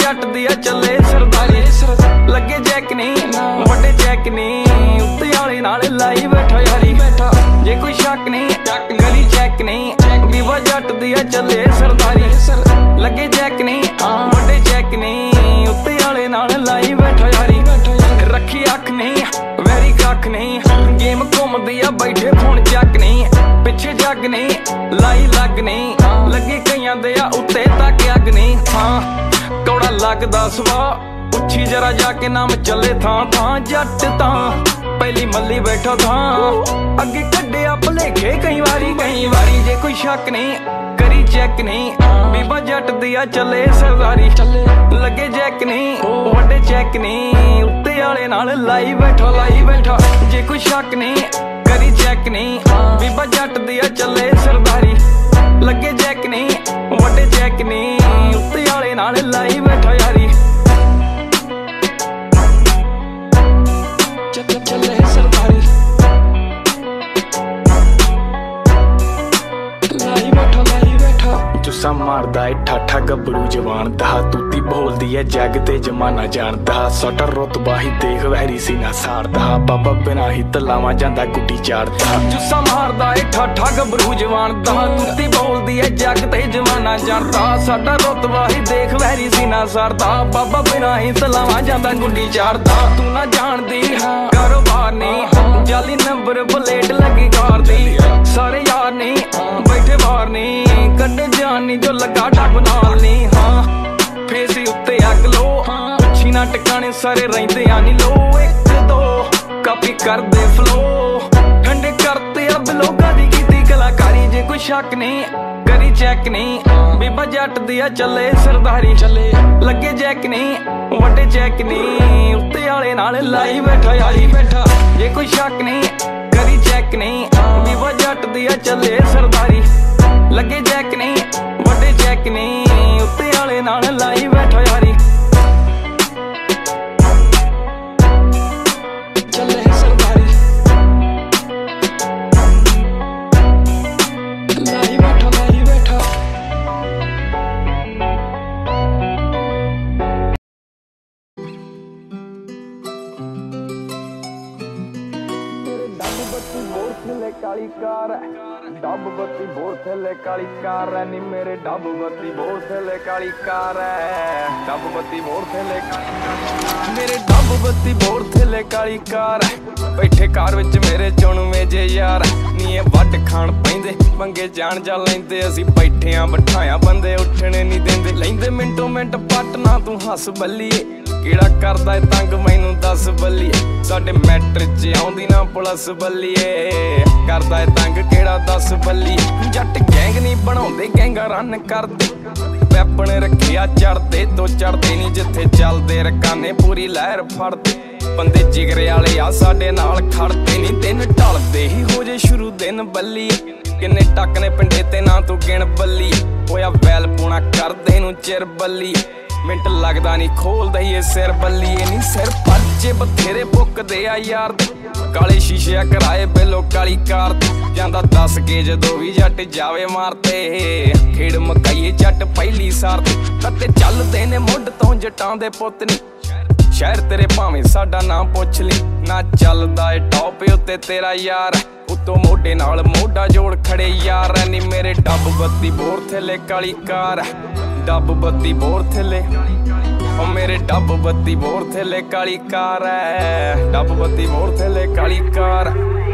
जट दिया चले सरदारी। लगे जैक नहीं वड्डे चैक नहीं, उत्ते आले नाल लाई बैठा यारी। जे कोई शक नहीं गली चैक नहीं, बीबा जट दिया चले सरदारी। लगे जैक नहीं वड्डे चैक नहीं, उत्ते आले नाल लाई बैठा यारी। रखी अख नहीं वैरी कख नहीं, गेम घूमदी आ बैठे फोन चक नहीं। पिछे जग नहीं लाई लग नहीं, लगे कईयां दे आ उत्ते तक अग नहीं। हाँ कौड़ा लगदा सुभाऽ, पुछी जरा जाके नाम चले थां थां। जट तां पहली मल्ली बैठा थां, अगे कड्डिया भलेखे कई वारी। जे कोई शक नहीं करी चेक नहीं, बीबा जट दिया चले सरदारी। लगे जैक नहीं वड्डे चैक नहीं, उत्ते आले नाल लाई बैठा। जे कोई शक नहीं करी चेक नहीं, बीबा जट दिया चले सरदारी। लगे जैक नहीं वड्डे चैक नहीं, उत्ते आले नाल लाई बैठा यारी। चले सरदारी लाई बैठा। जुस्सा मारदा है ठाठा गबड़ू जवान दा, तूती बोलदी है जग ते जमाना जानदा। सटा रुतबा ही देख वैरी सीना साड़दा, बाबा बिना ही तलावा जांदा गुड्डी चाड़दा। जुस्सा मारदा है ठाठा गबड़ू जवान दा, तूती बोलदी है जग ते जमाना जानदा। सटा रुतबा ही देख वैरी सीना साड़दा, बाबा बिना ही तलावा जांदा गुड्डी चाड़दा। तू ना जानदी कारोबार नहीं, जाली नंबर प्लेट लगी कार दी। सारे यार नहीं बैठे बाहर नहीं, कड्डे जान नहीं जो लगा डब नाल नहीं। हाँ फेस उत्ते अग लो, पुछी ना टिकाने सारे रहिंदे आ नी लो। एक दो कापी कर दे फ्लो, ठंडे करते अब लोगां दी कीती कलाकारी। जे कोई शक नहीं करी चेक नहीं, बीबा जट दिया चले सरदारी। लगे जैक नहीं वड्डे चैक नहीं, उत्ते आले नाल लाई बैठा यारी। जे कोई शक नहीं करी चेक नहीं, बीबा जट दिया चले सरदारी। लगे जैक नहीं वड्डे चैक नहीं, उत्ते आले नाल लाई बैठा यारी। चले सरदारी लाई बैठा। डब बत्ती बोर थले काली कार है, डब बत्ती बोर थले काली कार है नी मेरे। डब बत्ती बोर थले काली कार है, डब बत्ती बोर थले काली मेरे। डब बत्ती बोर थले काली कार है, बैठे कार विच मेरे चुणवे जे यार। नी ये वड खाण पैंदे पंगे जान जा लैंदे, असी बैठे आ बिठाया बंदे उठने नहीं देंदे। लैंदे मिंटो मिंट पटना तू हस बल्लीए, केड़ा करदा है तंग मैनू दस बल्लीए। साडे मैट्रिक च आउंदी ना पुलिस बल्लीए, करदा है तंग केड़ा दस बल्लीए। जट गैंग नहीं बनाउंदे गैंगा रन करदे, वैपन रखिया चढ़दे दो चढ़दे नहीं। जिथे चलदे रकाने पूरी लहर फड़दे, बंदे जिगरे आले आ साडे नाल खड़दे नहीं। दिन ढलदे ही हो जे शुरू दिन बल्लीए, किन्ने टक ने पिंडे ते ना तू गिण बल्लीए। होया वैल पूना करदे नू चिर बल्लीए, मिंट लगदा नहीं खोलदा ही सिर बल्लीए नी। सिर पर्चे बथेरे बुकदे आ यार दे, काले शीशे कराए बेलो काली कार दे। जांदा दस के जदों भी जट जावे मारते, खेड़ मकाइए जट पहली सार दे। कते चलदे ने मुੱਢ ਤੋਂ जटां दे पुੱਤ नी, शहर तेरे भावें साडा नाम पुछ ली। ना चलदा ए टॉप उत्ते तेरा यार, उत्तों मोढे नाल मोढा जोड़ खड़े यार नी मेरे। डब बत्ती बोर थले काली कार, डब बत्ती बोर थले ओ मेरे। डब बत्ती बोर थले काली कार है, डब बत्ती बोर थले काली कार।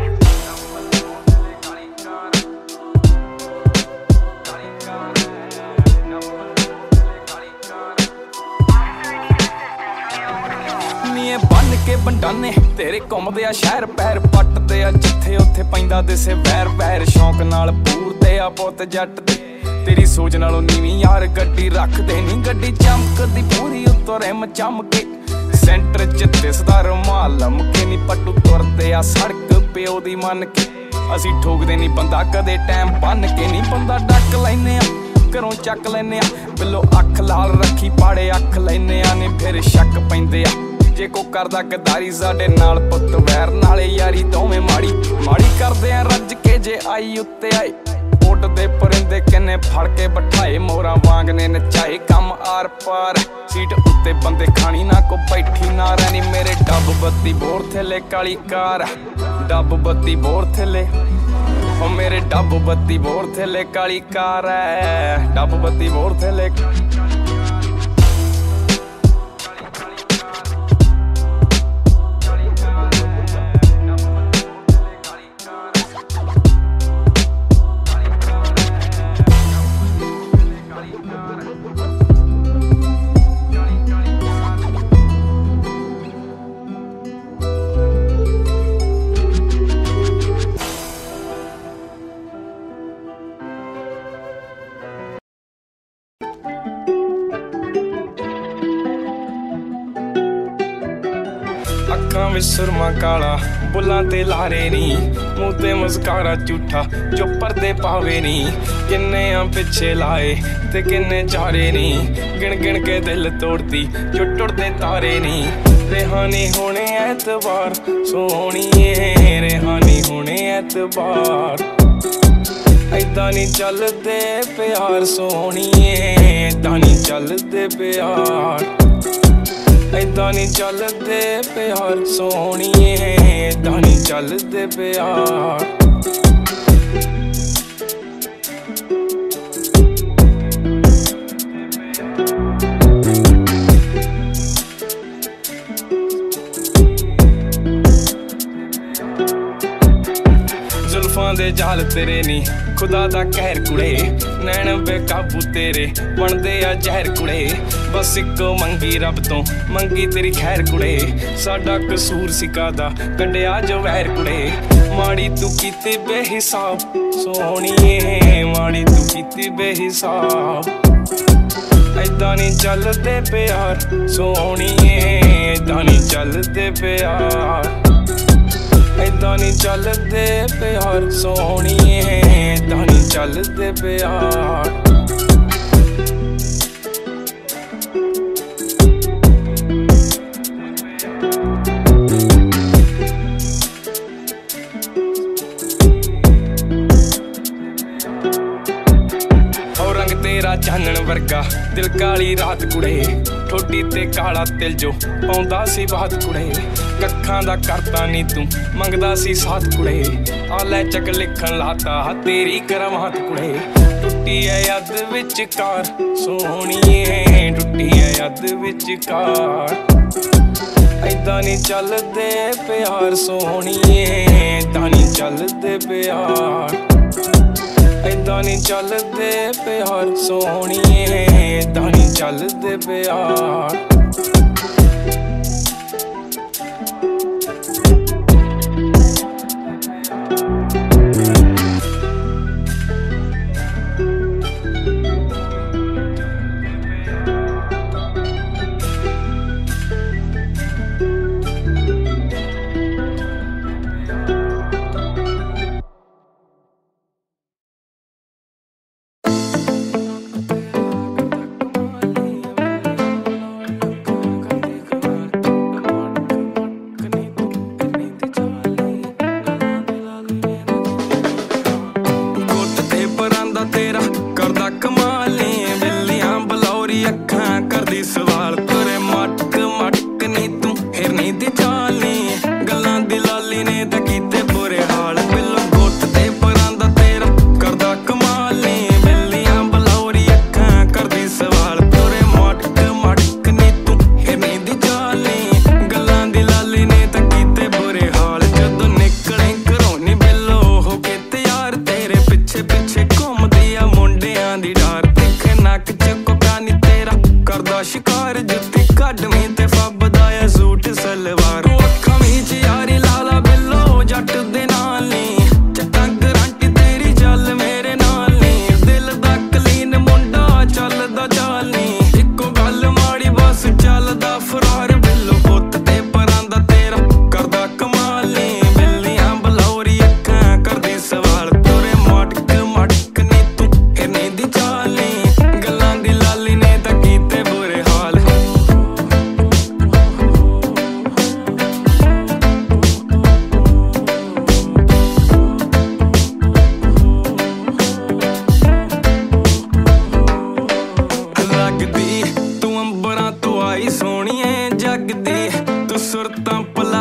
नीए बन के बंडाने तेरे घुमदे आ शहर, पैर पटदे आ जिथे उत्थे पैंदा दिसे वैर। वैर शौक नाल पूरदे आ पुੱਤ जट दे, तेरी सोच नालों नीवी यार गड्डी रखदे नी। गड्डी चमकदी पूरी उत्तों रिम चमके, सेंटर च दिसदा रुमाल लमके नी। पट्टू तुरदे आ सड़क प्यो दी मन के, असी ठोकदे नी बंदा कदे टाइम बन के नी। बंदा डक लैने आ घरों चक लैने आ, बिलो अख लाल रखी पाड़े अख लैने आ नी। फिर शक पैंदे आ जे को करदा गद्दारी साडे नाल, पुੱਤ वैर नाले यारी दोवें माड़ी माड़ी करदे आ रज के। जे आई उत्ते आए ਉੱਡਦੇ ਪਰਿੰਦੇ ਕਿੰਨੇ ਫੜ ਕੇ ਬਿਠਾਏ, ਮੋਰਾਂ ਵਾਂਗ ਨੇ ਨਚਾਏ ਕੰਮ ਆਰ ਪਾਰ। ਸੀਟ ਉੱਤੇ ਬੰਦੇ ਖਾਣੀ ਨਾ ਕੋ ਬੈਠੀ ਨਾ ਰਹਿਣੀ, ਮੇਰੇ ਡੱਬ ਬੱਤੀ ਬੋਰ ਥੱਲੇ ਕਾਲੀ ਕਾਰ, ਡੱਬ ਬੱਤੀ ਬੋਰ ਥੱਲੇ ਉਹ ਮੇਰੇ ਡੱਬ ਬੱਤੀ ਬੋਰ ਥੱਲੇ ਕਾਲੀ ਕਾਰ ਐ, ਡੱਬ ਬੱਤੀ ਬੋਰ ਥੱਲੇ। ਅੱਖਾਂ ਵਿੱਚ ਸੁਰਮਾ ਕਾਲਾ, ਬੁੱਲਾਂ ਤੇ ਲਾਰੇ ਨੀ, ਮੂੰਹ ਤੇ ਮੁਸਕਾਰਾ ਝੂਠਾ ਜੋ ਪਰਦੇ ਪਾਵੇ ਨੀ। ਕਿੰਨੇ ਆ ਪਿੱਛੇ ਲਾਏ ਤੇ ਕਿੰਨੇ ਚਾਰੇ ਨੀ, ਗਿਣ ਗਿਣ ਕੇ ਦਿਲ ਤੋੜਦੀ ਜੋ ਟੁੱਟਦੇ ਤਾਰੇ ਨੀ। ਰਿਹਾਨੀ ਹੋਣੇ ਐਤਵਾਰ ਸੋਹਣੀਏ, ਰਿਹਾਨੀ ਹੋਣੇ ਐਤਵਾਰ, ਏਦਾਂ ਨੀ ਚੱਲਦੇ ਪਿਆਰ ਸੋਹਣੀਏ, ਏਦਾਂ ਨੀ ਚੱਲਦੇ ਪਿਆਰ, ਏਦਾਂ ਨੀ ਚੱਲਦੇ ਪਿਆਰ ਸੋਹਣੀਏ, ਏਦਾਂ ਨੀ ਚੱਲਦੇ ਪਿਆਰ। ਜ਼ੁਲਫਾਂ ਦੇ ਜਾਲ ਤੇਰੇ ਨੀ ਖੁਦਾ ਦਾ ਕਹਿਰ ਕੁੜੇ, ਨੈਣ ਬੇਕਾਬੂ ਤੇਰੇ ਬਣਦੇ ਆ ਜ਼ਹਿਰ ਕੁੜੇ। ਬਸ ਇੱਕੋ ਮੰਗੀ ਰੱਬ ਤੋਂ ਮੰਗੀ ਤੇਰੀ ਖੈਰ ਕੁੜੇ, ਸਾਡਾ ਕਸੂਰ ਸੀ ਕਾਹਦਾ ਕੱਢਿਆ ਜੋ ਵੈਰ ਕੁੜੇ। ਮਾੜੀ ਤੂੰ ਕੀਤੀ ਬੇਹਿਸਾਬ ਸੋਹਣੀਏ, ਮਾੜੀ ਤੂੰ ਕੀਤੀ ਬੇਹਿਸਾਬ, ਏਦਾਂ ਨੀ ਚੱਲਦੇ ਪਿਆਰ ਸੋਹਣੀਏ, ਏਦਾਂ ਨੀ ਚੱਲਦੇ ਪਿਆਰ, ਏਦਾਂ ਨੀ ਚੱਲਦੇ ਪਿਆਰ ਸੋਹਣੀਏ, ਏਦਾਂ ਨੀ ਚੱਲਦੇ ਪਿਆਰ। ਰੰਗ ਤੇਰਾ ਚਾਨਣ ਵਰਗਾ ਦਿਲ ਕਾਲੀ ਰਾਤ ਕੁੜੇ, ਠੋਡੀ ਤੇ ਕਾਲਾ ਤਿਲ ਜੋ ਪਾਉਂਦਾ ਸੀ ਬਾਤ ਕੁੜੇ। ਕੱਖਾਂ ਦਾ ਕਰਤਾ ਨੀ ਤੂੰ ਮੰਗਦਾ ਸੀ ਸਾਥ ਕੁੜੇ, ਆ ਲੈ ਚੱਕ ਲਿਖਣ ਲਾਤਾ ਤੇਰੀ ਕਰਮਾਤ ਕੁੜੇ। ਟੁੱਟੀ ਐ ਯਾਦ ਵਿਚਕਾਰ ਸੋਹਣੀਏ, ਟੁੱਟੀ ਐ ਯਾਦ ਵਿਚਕਾਰ, ਏਦਾਂ ਨੀ ਚੱਲਦੇ ਪਿਆਰ ਸੋਹਣੀਏ, ਏਦਾਂ ਨੀ ਚੱਲਦੇ ਪਿਆਰ, ਏਦਾਂ ਨੀ ਚੱਲਦੇ ਪਿਆਰ ਸੋਹਣੀਏ, ਏਦਾਂ ਨੀ ਚੱਲਦੇ ਪਿਆਰ।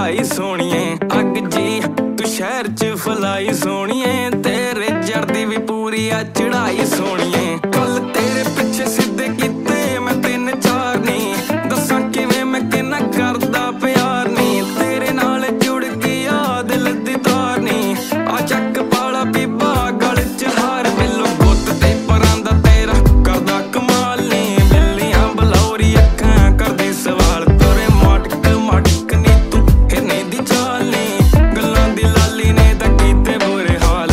चढ़ाई सोनिए अग जी तू शहर च फलाई सोनिए तेरे जड़दी भी पूरी आ चढ़ाई सोनिए कल तेरे पिछे सिद्धे कीते मैं 3-4 नहीं दसां किवें मैं किन्ना करदा प्यार नहीं तेरे नाल जुड़ गया दिल दी तार नहीं आ चक पाला पीपा गल च हार बिल्लो गुत्त ते परां दा तेरा करदा कमाल नहीं बिल्लियां बलौरी अखां करदी सवाल तोरे मटक मटक नी तू हिरने दी चाल नहीं गल्लां दी लाली ने तां कीते बुरे हाल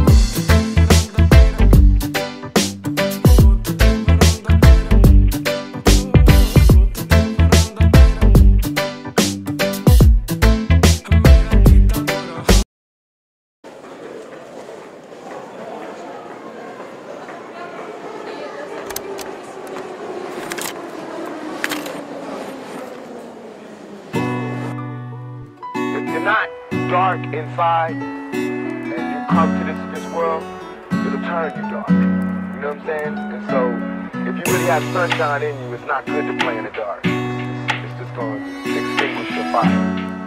If you're not dark inside and you come to this world, it'll turn you dark. You know what I'm saying? And so, if you really have sunshine in you, it's not good to play in the dark. It's just going to extinguish your fire.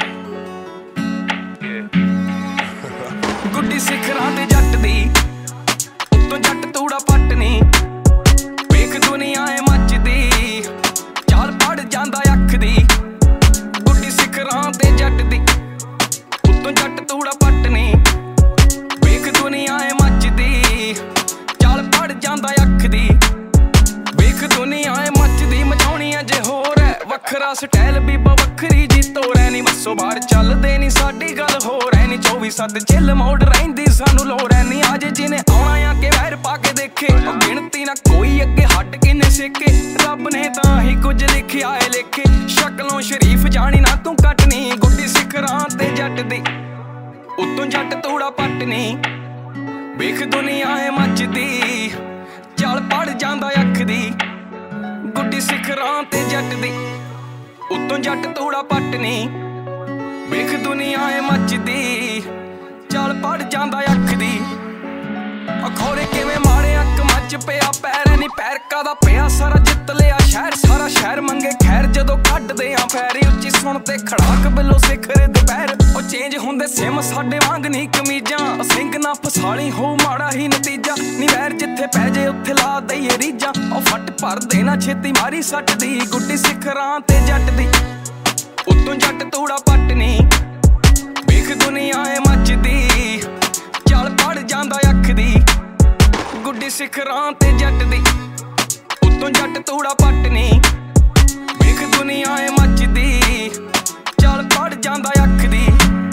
गुड्डी सिखरां ते जट दी उत्तों जट तूड़ा पट नी वेख दुनिया ऐ मचदी चाल पड़ जांदा अख दी गुड्डी सिखरां ते जट दी उत्तों जट तूड़ा पट नी वेख दुनिया ऐ मचदी चाल पड़ जांदा अख दी वेख दुनिया ऐ मचदी मचाउणी अजे होर है वखरा स्टाइल बीबा वखरी जी तोरै नी बसो बाहर चलदे नी साडी गल होर है नी 24/7 चिल मोड़ रहिंदी सानू लोड़ है नी आज जिने आउणा आ के वैर पा के देखे गिणती ना कोई अगे हट किने सेके रब ने तां ही कुछ लिखिया है लेखे शक्लों शरीफ जानी ना तू कटनी गुड्डी सिखरां ते जट दी उत्तों जट तूड़ा पटनी वेख दुनिया है मचदी चल पड़ जांदा अख दी गुड्डी सिखरां ते जट दी उत्तों जट तूड़ा पटनी वेख दुनिया है मचदी चल पड़ जांदा अख दी अखोरे किवें मारे अक मच पिया पैर नी पैर कादा पिया सारा जित लिया शहर सारा शहर मंगे खैर जदों कड्डदे आ पैरी उच्ची सुणते खड़ाक बिलो सिखर दुपहर ओ चेंज हुंदे सिम साडे वांग नी कमीजां सिंग ना फसाली हो माड़ा ही नतीजा नी वैर जिथे पै जे उत्थे ला दईए रीजां ओ फट भर देना छेती मारी सट दी गुड्डी सिखरां ते जट दी उत्तों जट तूड़ा पटनी वेख दुनिया ऐ मचदी चल पड़ जांदा अख दी गुड्डी सिखरां ते जट दी उत्तों जट तूड़ा पटनी वेख दुनिया ऐ मचदी चल पड़ जांदा अख दी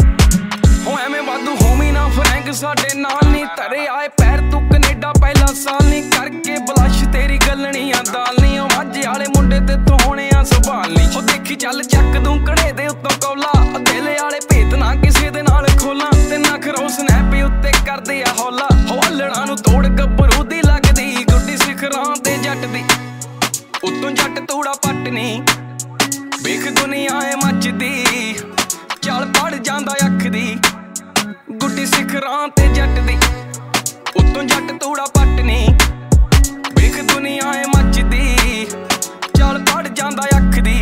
हो एवें वाधू होमी ना फ्रैंक साडे नाल नी धरे आए पैर तू कनेडा पहला साल नी करके बलश तेरी गलनियां दाल नी ओ माझे आले मुंडे ते तू होने आ संभाल नी ओ देखी चल चक दूं कड़े दे उत्तों कौला दिल आले भेत ना किसे दे नाल खोलां ते ना खरो स्नैप उत्ते करदे आ हौला हौलड़ा नूं तोड़ गब्बरू दी लगदी गुड्डी सिखरां ते जट दी उत्तों जट तूड़ा पटनी वेख दुनिया ऐ मचदी चल पड़ जांदा अख दी गुड्डी सिखरां ते जट दी उत्तों जट तूड़ा पटनी वेख दुनिया ऐ मचदी चल पड़ जांदा अख दी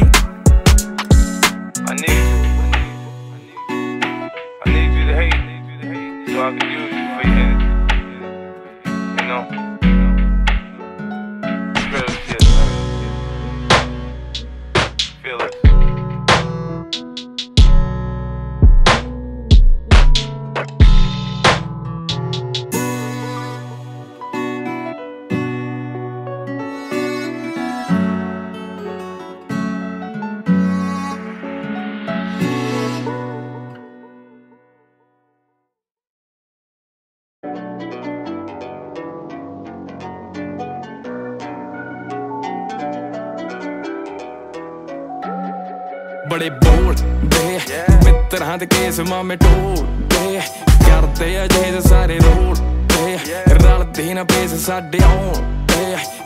I need you to hate so I can use you for your energy. You know? Real shit, man. Feel it. बड़े बोल दे मित्रां दे केस मामे टोल दे करदे अजे सारे रोल दे रलदे ना पेस साडे आउण दे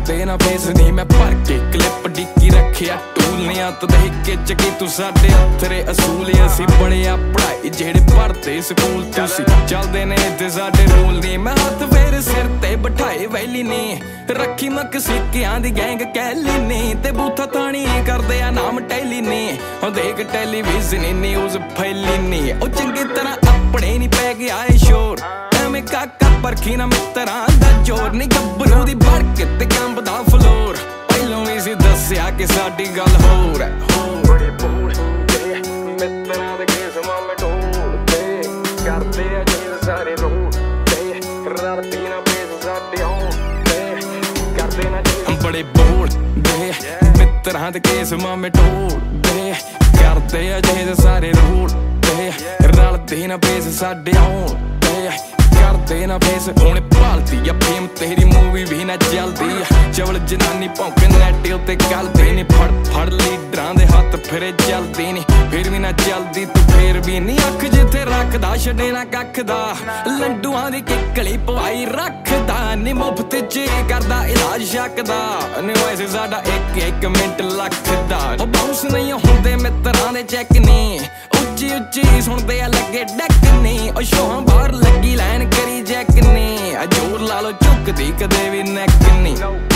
करदे ना फेस नहीं मैं भर के क्लिप डिक्की रखिया टूल नहीं हत्थ दे के चकी तू साडे हत्थरे असूल असी बड़े आ पढ़ाई जेड़े पढ़ते स्कूल तुसी चलदे ने इत्थे साडे रूल नहीं मैं हत्थ फेर सिर ते बिठाए वैली नहीं रखी मक सिक्कियां दी गैंग कैली नहीं ते बूथा ताणी करदे आ नाम टैली नहीं ओ देख टेलीविजन न्यूज़ फैली नहीं ओ चंगी तरह अपने नहीं पै गया है शोर एवें काका परखी ना मित्तरां दा जोर नहीं गब्बरू दी भड़क ते कंबदा फ्लोर पहलों भी सी दस्सिया कि साडी गल होर है बड़े बोलदे मित्तरां दे केस मामे ढोलदे करदे आ जेल सारे रोलदे रलदी ना पेस साडे होंदे करदे ना बड़े बोलदे मित्तरां दे केस मामे ढोलदे करदे आ जेल सारे रोलदे रलदी ना पेस साडे होंदे करदे ना फेस हुण भालदी आ फेम तेरी मूवी भी ना चलदी चवल जनानी भौंके नैट उत्ते गलदी नी फड़ फड़ लीडरां दे हत्थ फिरे चलदी नी फिर भी ना चलदी तू फिर भी नी अख जिथे रखदा छड़े ना कख दा लंडूआं दी किकली पवाई रखदा नी मुफ्त च करदा इलाज शक दा नी वैसे साडा एक मिंट लख दा ओ बाउंस नहीं हुंदे मित्तरां दे चैक नी उच्ची उच्ची सुनदे आ लगे डैक नी ओ शोहां बाहर लगी लाइन करी जैक नी जोर ला लो झुकदी कदे भी नैक नी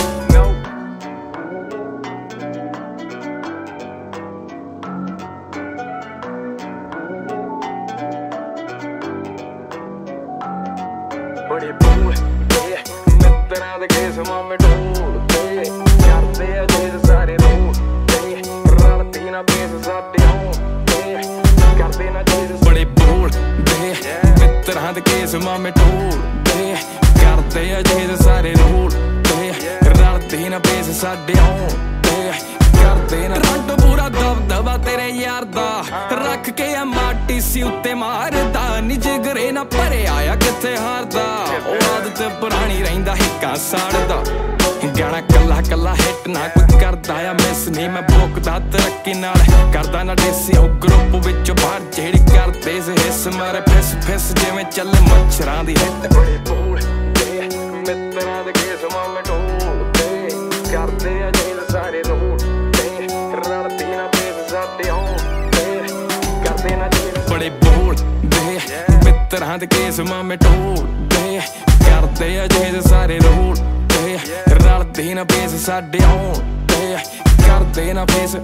बड़े बोलदे मित्तरां दे केस मामे ढोलदे करदे आ जेल सारे रोलदे रलदी ना पेस साडे होंदे करदे ना जेल बड़े बोलदे मित्तरां दे केस मामे ढोलदे करदे आ जेल सारे रोलदे रलदी ना पेस साडे होंदे करदे ना रंट पूरा दबदबा तेरे यार दा रख के आ माटी सी उत्ते मारदा नी जिगरे ना भरे आया किथे हारदा ओ आदत पुरानी रहिंदा हिक्का साड़दा गाना कल्ला कल्ला हिट ना कोई करदा आ मिस नहीं मैं भोकदा तरक्की नाल करदा ना देसी ओ ग्रुप विच बाहर जेड़ी करदे से हिस मारे फिस फिस जिवें चले मच्छरां दी हिट बड़े बोलदे मित्तरां दे केस मामे ढोलदे करदे आ जेल सारे रोलदे रलदी ना पेस साडे होंदे करदे ना जेल बड़े बोलदे मित्तरां दे केस मामे ढोलदे करदे आ जेल सारे रोलदे रलदी ना पेस साडे होंदे करदे ना पेस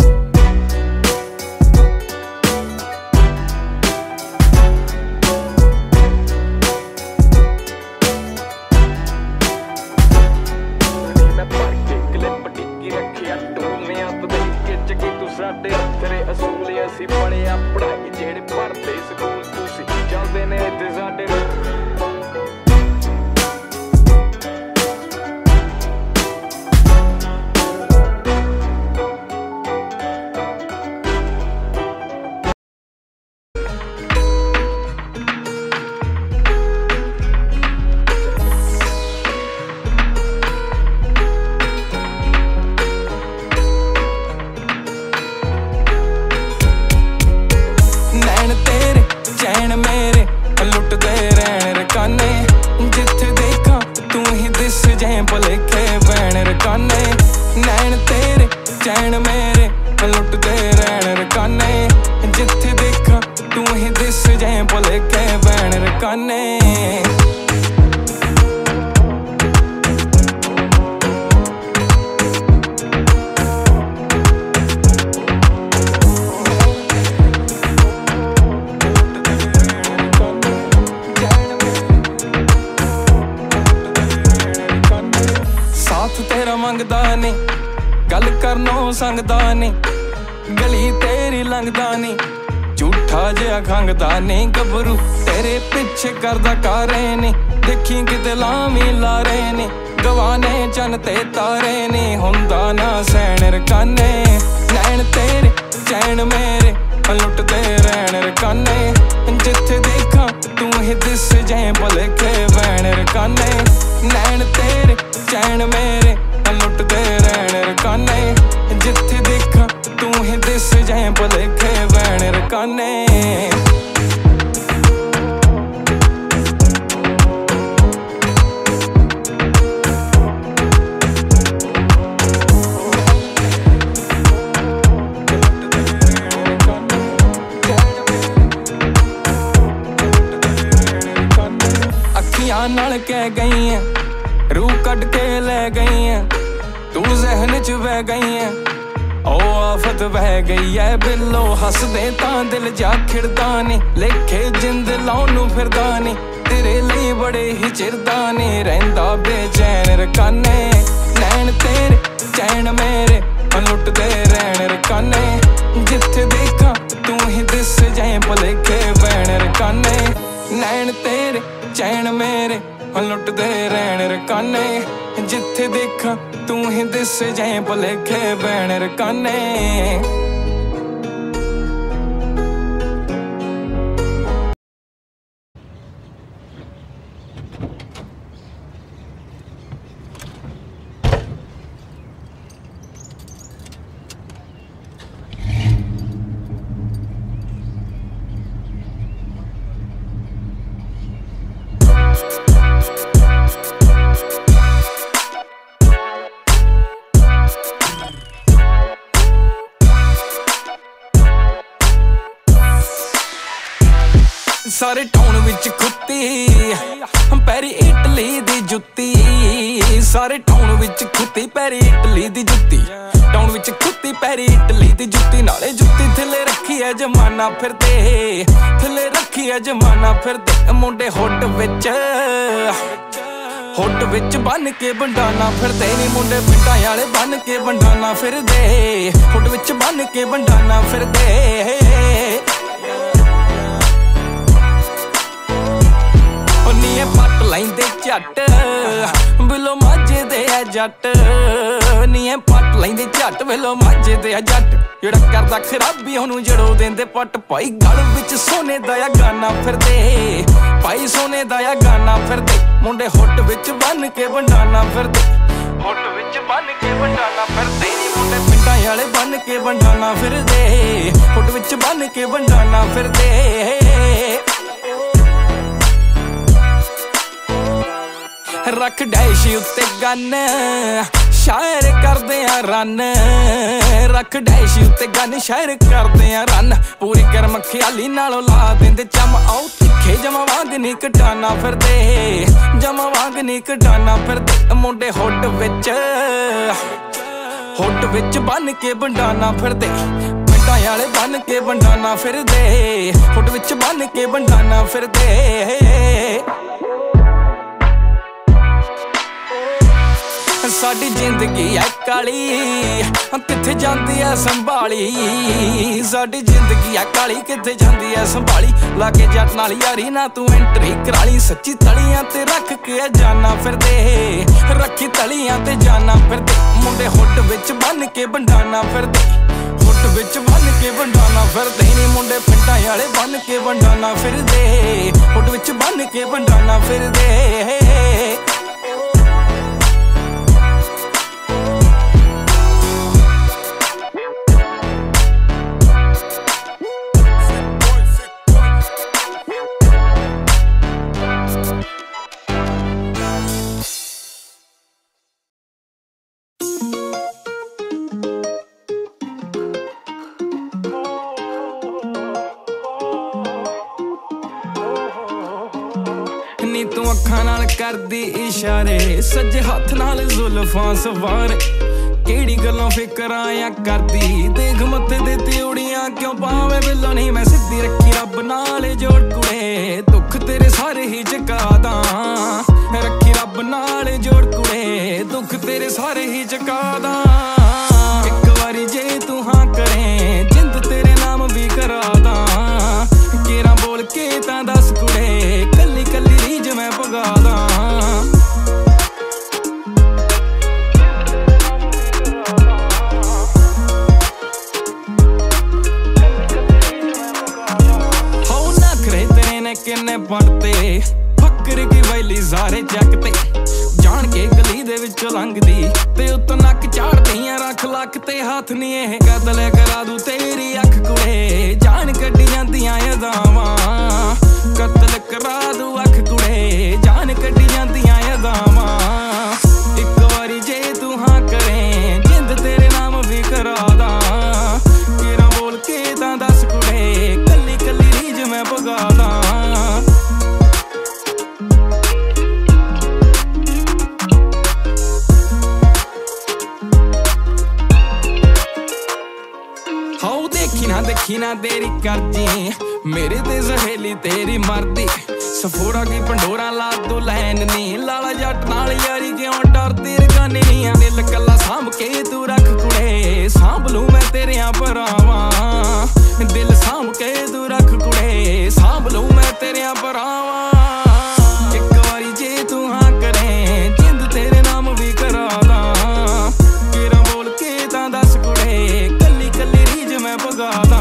साडे हत्थरे असूल असी बड़े आ पढ़ाई जेड़े पढ़ते स्कूल तुसी चलदे ने इत्थे साडे संगदा नी गली तेरी लंघदा नी झूठा जिहा खंघदा नी गबरू तेरे पिछे करदा कारे नी देखी किते लामी लारे नी गवाने चन ते तारे नी हुंदा ना सैन रकाने नैन तेरे चैन मेरे लुटदे रैन रकाने जिथे देखा तू ही दिस जाए भलेखे वैन रकाने नैन तेरे चैन मेरे लुटदे रैन रकाने जिथे देखा तू ही दिस जाए भलेखे वैन रकाने जुबान नाल कह गई है, रूह कट के ले गई है, तू जहन च बह गई है। ओ आफत बह गई है बिलो हसदे तां दिल जा खिड़दा ने, लेखे जिंद लाउन नूं फिरदा ने, तेरे लिए बड़े ही चिरदा ने, रहिंदा बेचैन रकाने, नैन तेरे चैन मेरे लुटदे रहन रकाने, जिथे देखा तू ही दिस जाए भुलेखे बैन रकाने, नैन तेरे चैन मेरे लुटदे रहन रकाने, जिथे देखा तू ही दिस जाए भुलेखे बैन रकाने। सारे टाउन विच खुत्ती पैरी इटली दी जुत्ती, सारे टाउन विच खुत्ती पैरी इटली दी जुत्ती, टाउन विच खुत्ती पैरी इटली दी जुत्ती, नाले जुत्ती थले रखी है जमाना फिरदे, थले रखी है जमाना फिरदे, मुंडे हुड विच बन के बंडाना फिरदे नी, मुंडे पिंडां आले बन के बंडाना फिरदे, हुड विच बन के बंडाना फिरदे। पट लैंदे झट बिलो माझे दे जट, नीए पट लैंदे झट बिलो माझे दे जट, जेड़ा करदा खराबी ओनू जड़ो देंदे पट, भाई गल विच सोने दा गाना फिरदे, भाई सोने दा गाना फिरदे, मुंडे हुड विच बन के बंडाना फिरदे, हुड विच बन के बंडाना फिरदे, मुंडे पिंडां आले बन के बंडाना फिरदे, हुड विच बन के बंडाना फिरदे। रख डैश उत्ते गन शायर करदे आ रन, रख डैश उत्ते गन शायर करदे आ रन, पूरी गर्म ख्याली नालों ला देंदे चम, आओ तिखे जमा वांग नी कटाना फिरदे, जमा वांग नी कटाना फिरदे, मुंडे हुड विच बन के बंडाना फिरदे, पिंडां आले बन के बंडाना फिरदे, हुड विच बन के बंडाना फिरदे। साडी जिंदगी है काली किथे जांदी है संभाली, साडी जिंदगी है काली किथे जांदी है संभाली, लागे जट नाल यारी ना तू एंट्री कराली, सच्ची तलियां ते रख के जाना फिरदे, रखी तलियां ते जाना फिरदे, मुंडे हुड विच बन के बंडाना फिरदे, हुड विच बन के बंडाना फिरदे नी, मुंडे पिंडां आले बन के बंडाना फिरदे, हुड विच बन के बंडाना फिरदे। नी तू अखां नाल करदी इशारे, सज्जे हत्थ नाल जुल्फां सवार, केड़ी गल्लां फिकरां या करदी, देख मत्थे दे त्योड़ियां क्यों पावे बिल्लो, नहीं मैं सिद्धी रखी रब नाल जोड़ कुड़े, दुख तेरे सारे ही चका दां, रखी रब नाल जोड़ कुड़े, दुख तेरे सारे ही चका दां, एक वारी जे तू हाँ करें जिंद तेरे नाम भी करा दां, केरा बोल के तां दस कुड़े, कल्ली कल्ली रीज मैं पगा दां। किन्ने पड़ते फकर की वैली सारे चकते, जान के गली दे विचों लंघदी ते उत्तों नक झाड़दियां रख लख ते हाथ नी एह कतल करा दूं तेरी अख कुड़े, जान कड्डी जांदियां अदावां, कतल करा दूं अख कुड़े, जान कड्डी जांदियां अदावां, इक वारी जे तू हाँ करें जिंद तेरे नाम भी करा दां, केरा बोल के तां दस कुड़े, कल्ली कल्ली रीज मैं पगा दां। बिना देखी ना तेरी करजी मेरे ते सहेली तेरी मरदी सफोड़ा की पंडोरा ला तू लैन नी लाला जट नाल यारी क्यों डरदी रगानी दिल कला सांभ के तू रख कुड़े सांभ लू मैं तेरिया भरावां दिल सांभ के तू रख कुड़े सांभ लू मैं तेरिया भरावां एक बारी जे तू हाँ करे जिंद तेरे नाम भी करा दा केरा बोल के तां दस कुड़े कली कली रीज मैं भगा दा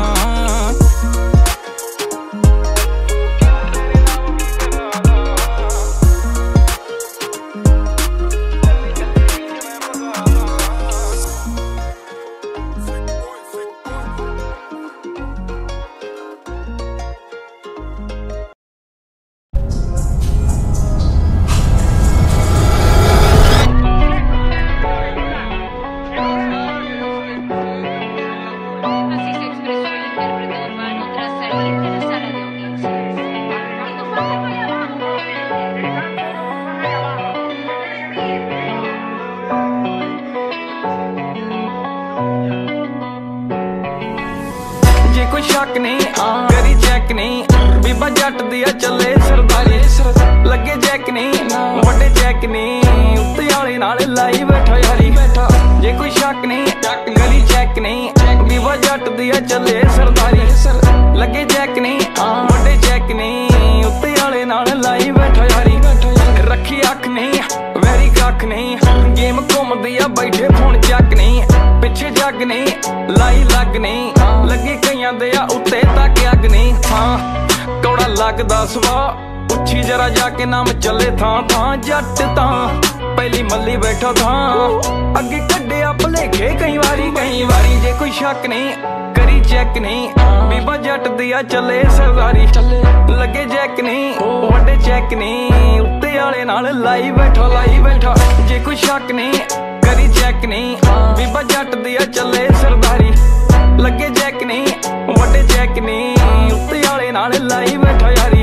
कोई शक नहीं करी चेक नहीं बीबा जट दिया चले सरदारी लगे चेक नहीं बड़े चेक नहीं उत्ते आले नाल लाई बैठा यारी जे कोई शक नहीं करी चेक नहीं बीबा जट दिया चले सरदारी लगे चेक नहीं बड़े चेक नहीं उत्ते आले नाल लाई बैठा यारी रखी अख नहीं वैरी कख नहीं गेम घूमदी आ बैठे फोन चक नहीं पिछे जग नहीं लाई लग नहीं लगे कईयां दे आ उत्ते तक अग नहीं हाँ कौड़ा लगदा सुभा उछी जरा जाके नाम चले थां थां जट तां पहली मल्ली बैठा थां अगे कड्डिया भलेखे कई वारी जे कोई शक नहीं करी चेक नहीं बीबा जट दिया चले सरदारी लगे चेक नहीं वड्डे चेक नहीं उत्ते आले नाल लाई बैठा जे कोई शक नहीं करी चेक नहीं बीबा जट दिया चले सरदारी लगे चेक नहीं वड्डे चेक नहीं उत्ते आले नाल लाई बैठा यारी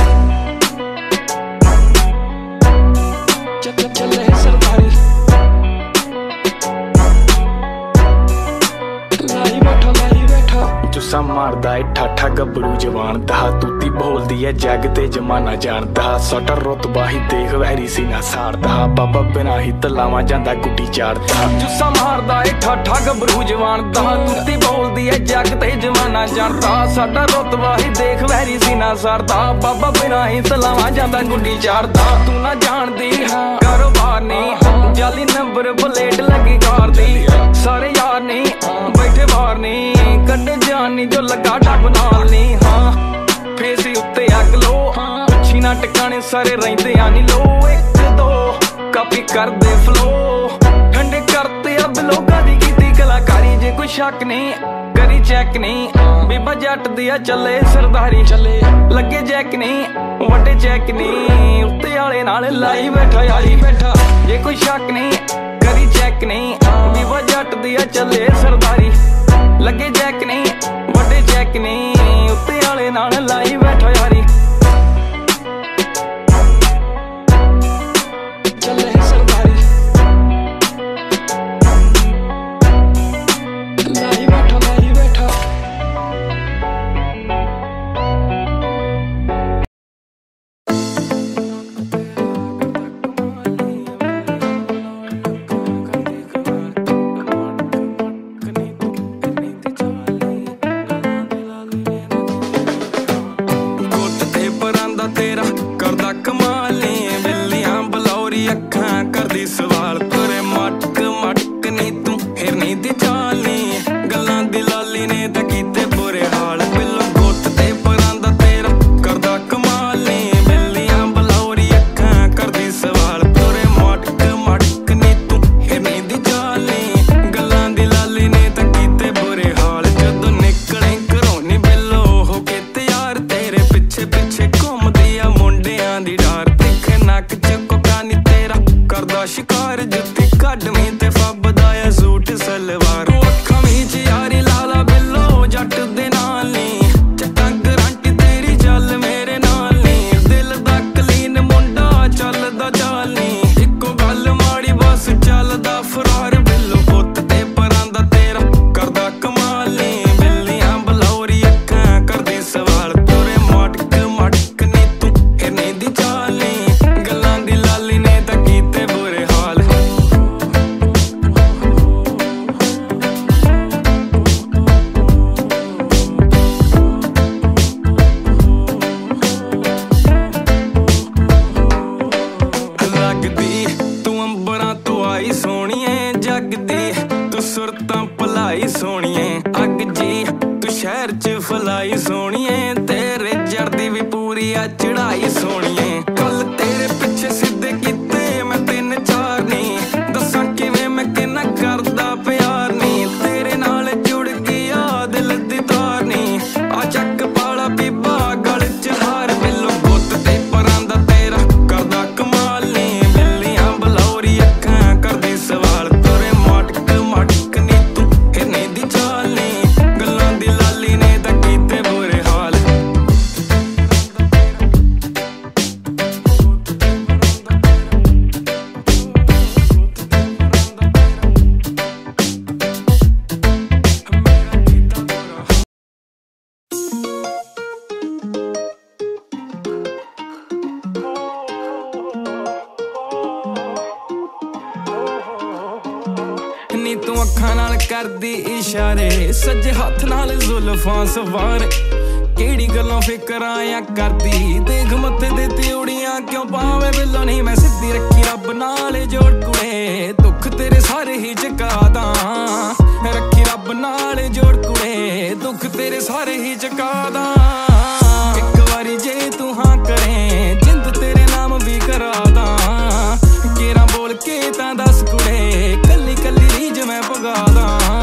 चले सरदारी लाई बैठा जुस्सा मारदा है ठाठा गबड़ू जवान दा तूती बोलदी है जग ते जमाना जानदा साडा रुतबा ही देख वैरी सीना साड़दा बाबा बिना ही तलावा जांदा गुड्डी चाड़दा जुस्सा मारदा है ठाठा गबड़ू जवान दा तूती बोलदी है जग ते जमाना जानदा साडा रुतबा ही देख वैरी सीना साड़दा बाबा बिना ही तलावा जांदा गुड्डी चाड़दा तू ना जानदी कारोबार नहीं जाली नंबर प्लेट लगी कार दी सारे यार नहीं बैठे बाहर नहीं कड्डे जानी जो लगा डब नाल नहीं हाँ फेसी उत्ते अग लो पुछी ना टिकाने सारे रहिंदे आनी लो एक दो कापी कर दे फ्लो ठंडे करते अब लोगां दी कीती कलाकारी जे कोई शक नहीं करी चेक नहीं बीबा जट दिया चले सरदारी लगे चेक नहीं वड्डे चेक नहीं उत्ते आले नाल लाई बैठा यारी जे कोई शक नहीं करी चेक नहीं बीबा जट दिया चले सरदारी लगे चेक नहीं वड्डे चेक नहीं उत्ते आले नाल लाई बैठा यारी चले सरदारी लाई बैठा भलाई सोणीए तेरे जड़दी भी पूरी आ चढ़ाई सोणीए कल तेरे पिछे सिद्धे कीते मैं 3-4 नहीं दसां किवें मैं किन्ना करदा प्यार नहीं तेरे नाल जुड़ गया दिल दी तार नहीं आ चक पाला पीपा गल च हार बिल्लो गुत्त ते परां दा तेरा करदा कमाल नहीं बिल्लियां बलौरी अखां करदी सवाल तोरे मटक मटक नी तू हिरने दी चाल नहीं गल्लां दी लाली ने तां कीते बुरे हाल नी तू अखां नाल करदी इशारे सज्जे हत्थ नाल जुल्फां सवार केड़ी गल्लां फिकरां या करदी देख मत्थे ते त्योड़ियां क्यों पावे बिल्लो नहीं मैं सिद्धी रखी रब नाल जोड़ कुड़े दुख तेरे सारे ही चका दा रखी रब नाल जोड़ कुड़े दुख तेरे सारे ही चका दा एक बारी जे तू हाँ करें जिंद तेरे नाम भी करा दा केरा बोल के तां दस कुड़े कल्ली कल्ली रीज मैं पगा दा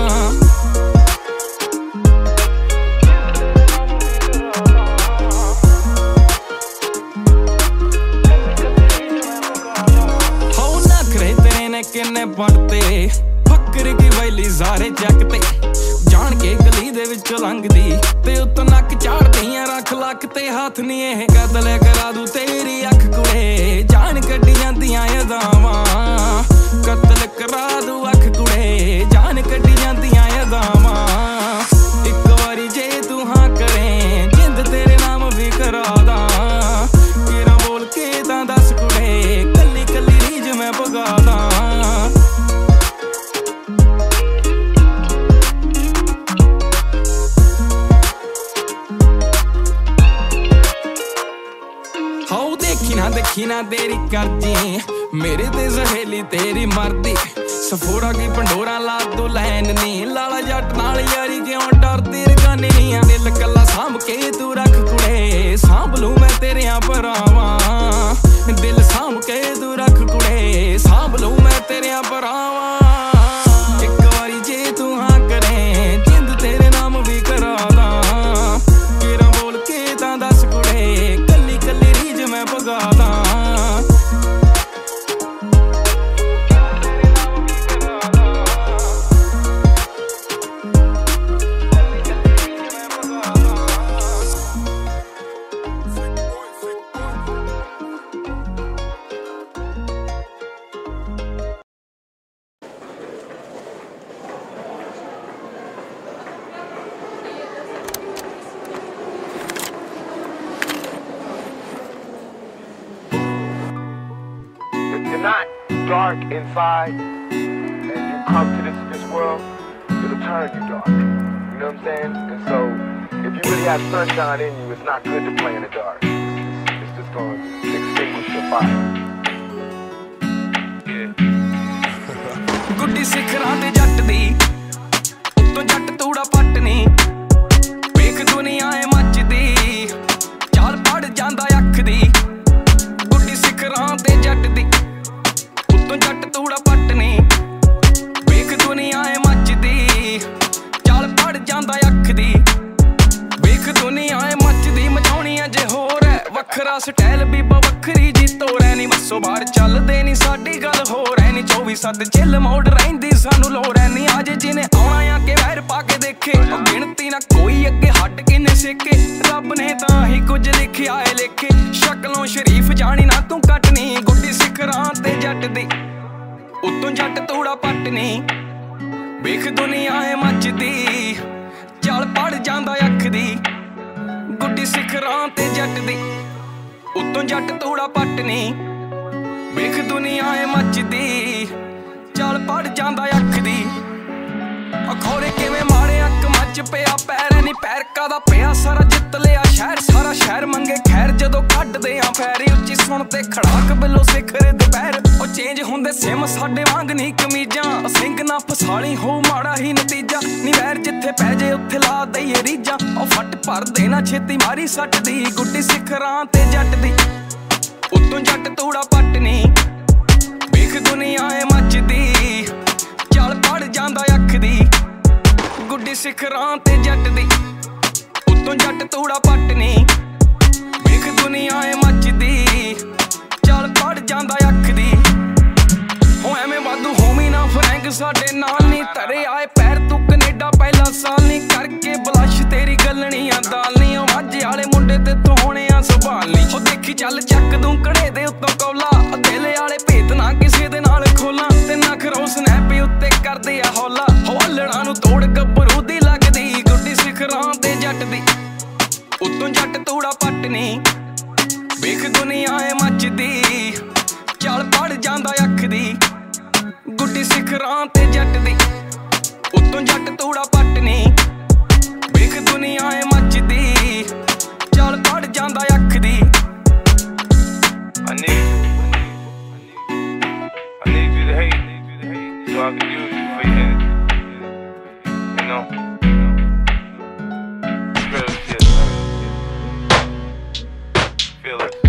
किन्ने पड़ते फकर की वैली सारे चकते जान के गली दे विच लंघदी ते उत्त नक झाड़दियां रख लक ते हाथ नी एह कतल करा दू तेरी अख कुड़े जान कड्डी जांदियां अदावां कतल करा दू अख कुड़े जान कड्डी जांदियां अदावां एक बारी जे तू हाँ करें जिंद तेरे नाम भी करा दा केरा बोल के तां दस कुड़े कल्ली कल्ली रीज मैं पगा दा देखी ना तेरी करजी मेरे ते सहेली तेरी मरदी सफोड़ा की पंडोरा ला तू लैन नी लाला जट नाल यारी क्यों डरदी रगानी नी दिल कला सांभ के तू रख कुड़े सांभ लू मैं तेरियां भरावां दिल सांभ के तू रख कुड़े सांभ लू मैं तेरियां भरावां एक बारी जे तू हाँ करें जिंद तेरे नाम भी करा दा केरा बोल के तां दस कुड़े कल्ली कल्ली रीज मैं पगा दा Not dark inside, and you come to this world, it'll turn you dark. You know what I'm saying? And so, if you really have sunshine in you, it's not good to play in the dark. It's just going to extinguish your fire. गुड्डी सिखरां ते जट दी उत्तों जट तूड़ा पट नी वेख दुनिया ऐ मचदी चाल पड़ जांदा अख दी गुड्डी सिखरां ते जट दी उत्तों जट तूड़ा पट नी वेख दुनिया ऐ मचदी चाल पड़ जांदा अख दी वेख दुनिया ऐ मचदी मचाउणी अजे होर है वखरा स्टाइल बीबा वखरी जी तोरै नी बसो बाहर चलदे नी साडी गल होर है नी 24/7 चिल मोड़ रहिंदी सानू लोड़ है नी अज जिने आउणा आ के वैर पा के देखे गिणती ना कोई अगे हट किने सेके रब ने तां ही कुछ लिखिया है लेखे शक्लों शरीफ जानी ना तू कटनी गुड्डी सिखरां ते जट दी उत्तों जट तूड़ा पटनी वेख दुनिया है मचदी चल पड़ जांदा अख दी गुड्डी सिखरां ते जट दी उत्तों जट तूड़ा पटनी वेख दुनिया है मचदी चल पड़ जांदा अख दी अखोरे किवें मारे अक मच पिया पैर नी पैर कादा पिया सारा जित लिया शहर सारा शहर मंगे खैर जदों कड्डदे आ पैरी उच्ची सुणते खड़ाक बिलो सिखर दुपहर ओ चेंज हुंदे सिम साडे वांग नी कमीजां सिंग ना फसाली हो माड़ा ही नतीजा नी वैर जिथे जिथे पै जे उत्थे ला दईए रीजा ओ फट भर देना छेती मारी सट दी गुड्डी सिखरां ते जट दी उत्तों जट तूड़ा पटनी वेख दुनिया ए मचदी चल पड़ जांदा अख दी गुड्डी सिखरां ते जट दी उत्तों जट तूड़ा पटनी वेख दुनिया ए मचदी चल पड़ जांदा अख दी हो एवें वाधू होमी ना फ्रैंक साडे नाल नी धरे आए पैर तू कनेडा पहला साल नी करके बलश तेरी गलनियां दाल नी माझे आले मुंडे ते तू होने आ संभाल नी हो देखी चल चक दूं कड़े दे उत्तों कौला दिल आले भेत ना किसे दे नाल खोलां ते ना खरो स्नैप उत्ते करदे आ हौला हौलड़ा नूं तोड़ गब्बरू दी लगदी गुड्डी सिखरां ते जट दी उत्तों जट तूड़ा पटनी वेख दुनिया ए मचदी चल पड़ जांदा अख दी गुड्डी सिखरां ते जट दी उत्तों जट तूड़ा पटनी वेख दुनिया ए मचदी चल पड़ जांदा अख दी I need you to hate so I can use you for your energy. You know? Real shit, man. Feel it.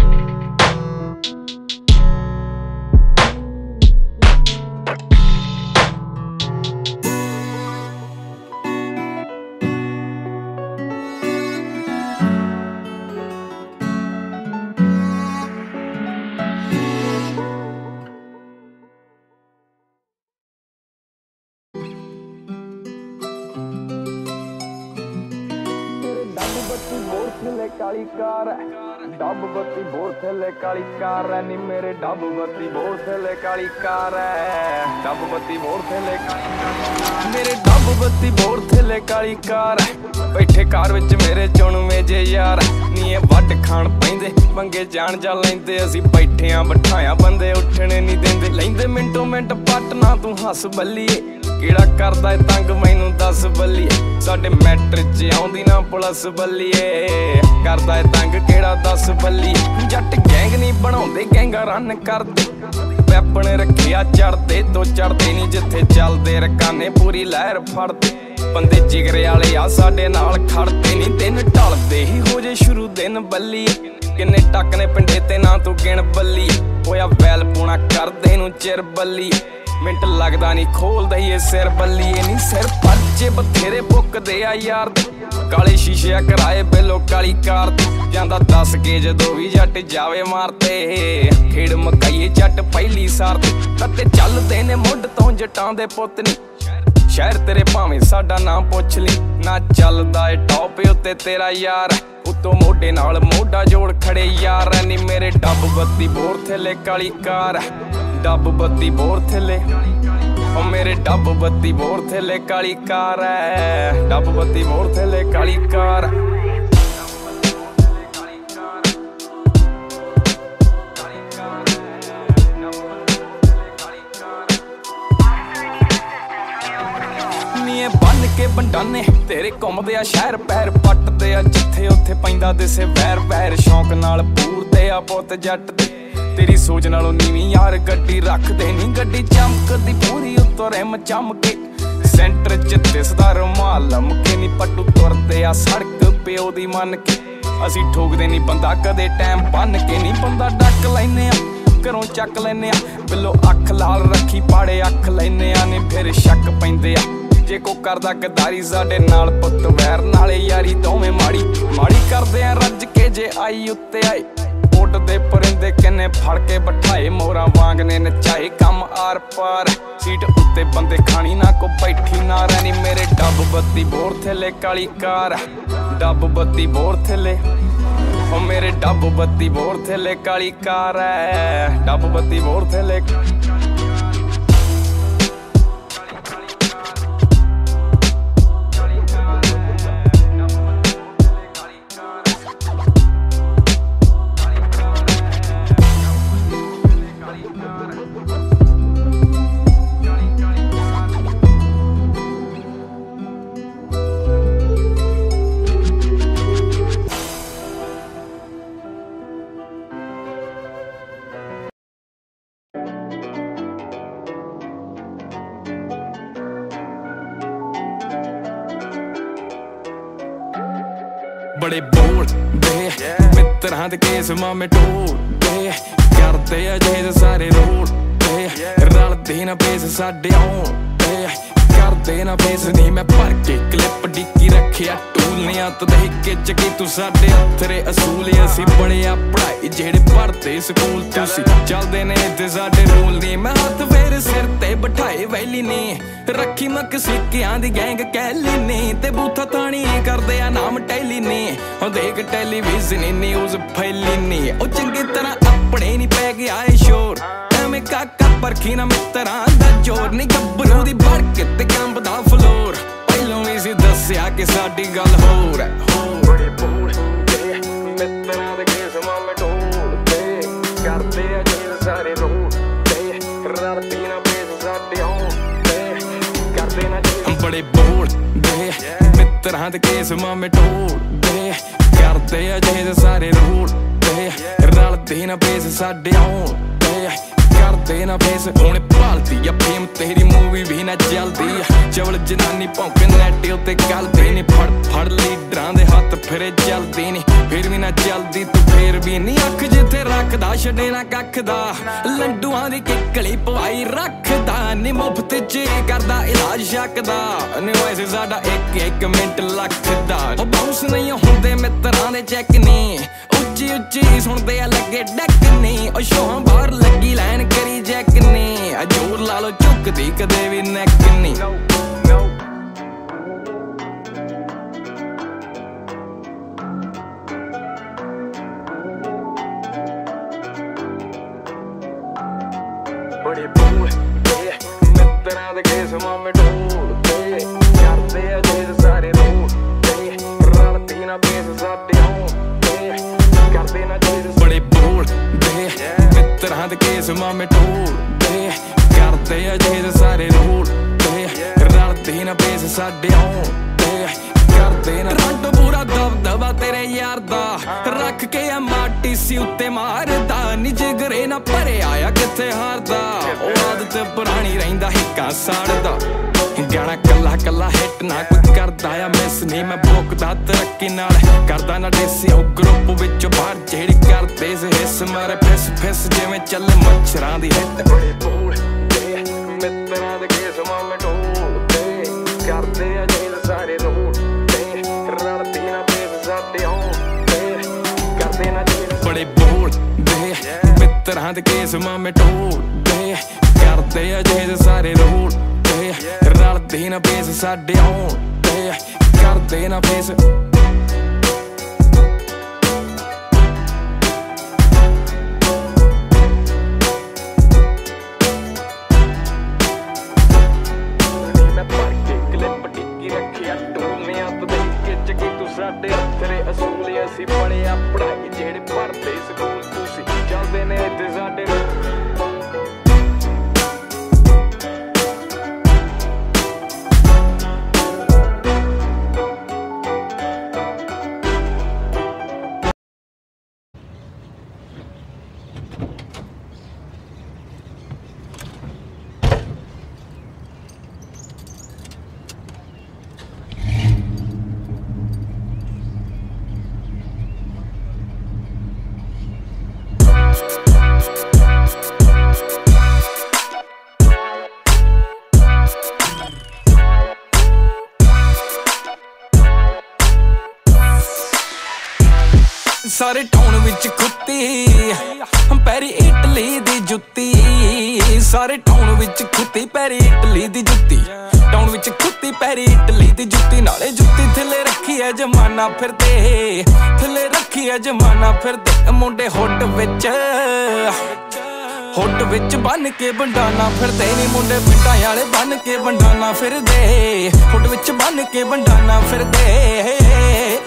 बत्ती बोर थले काली कार डब बत्ती बोर थले काली कार नी मेरे डब बत्ती बोर थले काली कार डब बत्ती बोर थले काली मेरे डब बत्ती बोर थले काली कार बैठे कार विच मेरे चुणवे जे यार नी ए वड खाण पैंदे पंगे जान जा लैंदे असी बैठे आ बिठाया बंदे उठने नहीं देंदे लैंदे मिंटो मिंट पटना तू हस बल्लीए केड़ा करदा ए तंग मैनू दस बल्लीए साडे मैट्रिक च आउंदी ना पुलिस बल्लीए करदा ए तंग केड़ा दस बल्लीए जट गैंग नहीं बनाउंदे गैंगा रन करदे वैपन रखिया चढ़दे दो चढ़दे नहीं जिथे चलदे रकाने पूरी लहर फड़दे बंदे जिगरे आले आ साडे नाल खड़दे नहीं दिन ढलदे ही हो जे शुरू दिन बल्लीए किन्ने टक ने पिंडे ते ना तू गिण बल्लीए होया वैल पूना करदे नू चिर बल्लीए मिंट लगदा नहीं खोल दईए सिर बल्लीए नहीं सिर पर्चे बथेरे बुकदे आ यार काले शीशे कराए बेलो काली कार जांदा 10 के जदों भी जट जावे मारते खेड़ मकाईए जट पहली सार ते चलदे ने मुंड तो जटां दे पुत नी शहर तेरे भावें साडा नाम पुछ ली ना चलदा ए टॉप उत्ते तेरा यार उत्तों मोढे नाल मोढा जोड़ खड़े यार नी मेरे डब बत्ती बोर थले काली कार डब बत्ती बोर थले ओ मेरे डब बत्ती बोर थले काली कार डब बत्ती बोर थले काली कार नीए बन के बंडाने तेरे घुमदे आ शहर पैर पटदे आ जिथे उत्थे पैंदा दिसे वैर वैर शौक नाल पूरदे आ पुत जट दे तेरी सोच नालों नीवी यार गड्डी रखदे नी गड्डी चमकदी पूरी उत्तों रिम चमके सेंटर च दिसदा रुमाल लमके नी पट्टू तुरदे आ सड़क प्यो दी मन के असी ठोकदे नी बंदा कदे टाइम बन के नी बंदा डक लैने आ घरों चक लैने आ बिलो अख लाल रखी पाड़े अख लैने आ नी फिर शक पैंदे आ जे को करदा गदारी साडे नाल पुत वैर नाले यारी दोवें माड़ी माड़ी करदे आ रज के जे आई उत्ते आए कोट दे परिंदे किन्ने फड़ के बिठाए मोरा वांग ने नचाए कम आर पार सीट उत्ते बंदे खानी ना को बैठी ना रहनी मेरे डब बत्ती बोर थले काली कार डब बत्ती बोर थले ओ मेरे डब बत्ती बोर थले काली कार डब बत्ती बोर थले बड़े बोलदे मित्रां दे केस मामे टोलदे करदे अजेज सारे रोलदे रलदे ना पेस साडे आउंदे करदे ना फेस नहीं मैं भर के क्लिप डिक्की रखिया टूलियां तो देख के चकी तू साडे हत्थरे असूल असी बड़े आ पढ़ाई जेड़े पढ़ते स्कूल तुसी चलदे ने ते साडे रूल नहीं मैं हत्थ फेर सिर ते बिठाए वैली ने रखी मक सिक्कियां दी गैंग कैली ने ते बूथा ताणी करदे आ नाम टैली ने ओ देख टेलीविजन न्यूज़ फैली ने ओ चंगी तरह अपने नहीं पै गया है शोर मैं काका परखी ना मित्रां दा जोर नी गब्बरू दी भड़क ते कंबदा फ्लोर पहलों भी सी दस्या कि साडी गल होर है बड़े बोलदे मित्रां दे केस मामे टोलदे करदे अजेज सारे रोलदे रलदी ना पेस साडे आउंदे करदे ना बड़े बोलदे मित्रां दे केस मामे टोलदे करदे अजेज सारे रोलदे रलदी ना पेस साडे आउंदे करदे ना फेस हुण भालदी आ फेम तेरी मूवी भी ना चलदी चवल जनानी भौंके नैट उत्ते गलदी नी फड़ फड़ लीडरां दे हत्थ फिरे चलदी नी फिर भी ना चलदी तू फिर भी नी अख जिथे रखदा छड़े ना कख दा लंडूआं दी किकली पवाई रखदा नी मुफ्त च करदा इलाज शक दा नी वैसे साडा एक मिंट लख दा ओ बाउंस नहीं हुंदे मित्रां दे चैक नी उच्ची उच्ची सुनदे आ लगे डैक नी ओ शोहां बाहर लगी लाइन करी जैक नी जोर ला लो झुकदी कदे भी नैक नी बड़े बोलदे मित्रां दे केस मामे टोलदे करदे अजेज सारे रोलदे रलदी ना पेस साडे आउंदे करदे ना बड़े बोलदे मित्रां दे केस मामे टोलदे करदे अजेज सारे रोलदे रलदी ना पेस साडे आउंदे करदे ना रंट पूरा दबदबा तेरे यार दा रख के MRTC उत्ते मारदा नी जिगरे ना भरे आया किथे हारदा ओ आदत पुरानी रहिंदा हिक्का साड़दा गाना कला कला हिट ना कोई करदा आ मिस नहीं मैं भोकदा तरक्की नाल करदा ना देसी ओ ग्रुप विच बाहर जेड़ी करदे से हिस मारे फिस फिस जिवें चले मच्छरां दी हिट बड़े बोलदे मित्रां दे केस मामे टोलदे करदे अजेज सारे रोलदे रलदी ना पेस साडे आउंदे करदे ना बड़े बोलदे मित्रां दे केस मामे टोलदे करदे अजेज सारे रोलदे रलदी ना पेस साडे आउंदे करदे ना फेस साडे हत्थरे असूल असी बड़े आ पढ़ाई जेड़े पढ़ते स्कूल तुसी चलदे ने इत्थे साडे सारे टाउन विच खुत्ती पैरी इटली दी जुत्ती सारे टाउन विच खुत्ती पैरी इटली दी जुत्ती टाउन विच खुत्ती पैरी इटली दी जुत्ती नाले जुत्ती थले रखी है जमाना फिरदे थले रखी है जमाना फिरदे मुंडे हुड विच बन के बंडाना फिरदे नी मुंडे पिंडां वाले बन के बंडाना फिरदे हुड विच बन के बंडाना फिरदे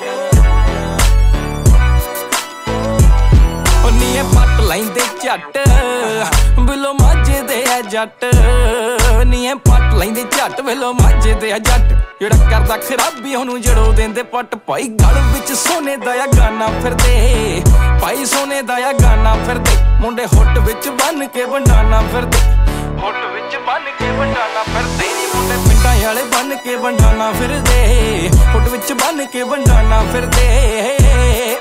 पट लैंदे झट बिलो माझे दे जट नी पट ਲੈਂਦੇ ਝੱਟ ਵੇਲੋ ਮਾਝੇ ਦੇ ਆ ਜੱਟ ਜਿਹੜਾ ਕਰਦਾ ਖਰਾਬੀ ਉਹਨੂੰ ਜੜੋ ਦਿੰਦੇ ਪੱਟ ਭਾਈ ਗਲ ਵਿੱਚ ਸੋਨੇ ਦਾ ਆ ਗਾਨਾ ਫਿਰਦੇ ਭਾਈ ਸੋਨੇ ਦਾ ਆ ਗਾਨਾ ਫਿਰਦੇ ਮੁੰਡੇ ਹੁੱਟ ਵਿੱਚ ਬੰਨ ਕੇ ਬੰਡਾਨਾ ਫਿਰਦੇ ਹੁੱਟ ਵਿੱਚ ਬੰਨ ਕੇ ਬੰਡਾਨਾ ਫਿਰਦੇ ਨੀ ਮੁੰਡੇ ਪਿੰਡਾਂ ਵਾਲੇ ਬੰਨ ਕੇ ਬੰਡਾਨਾ ਫਿਰਦੇ ਹੁੱਟ ਵਿੱਚ ਬੰਨ ਕੇ ਬੰਡਾਨਾ ਫਿਰਦੇ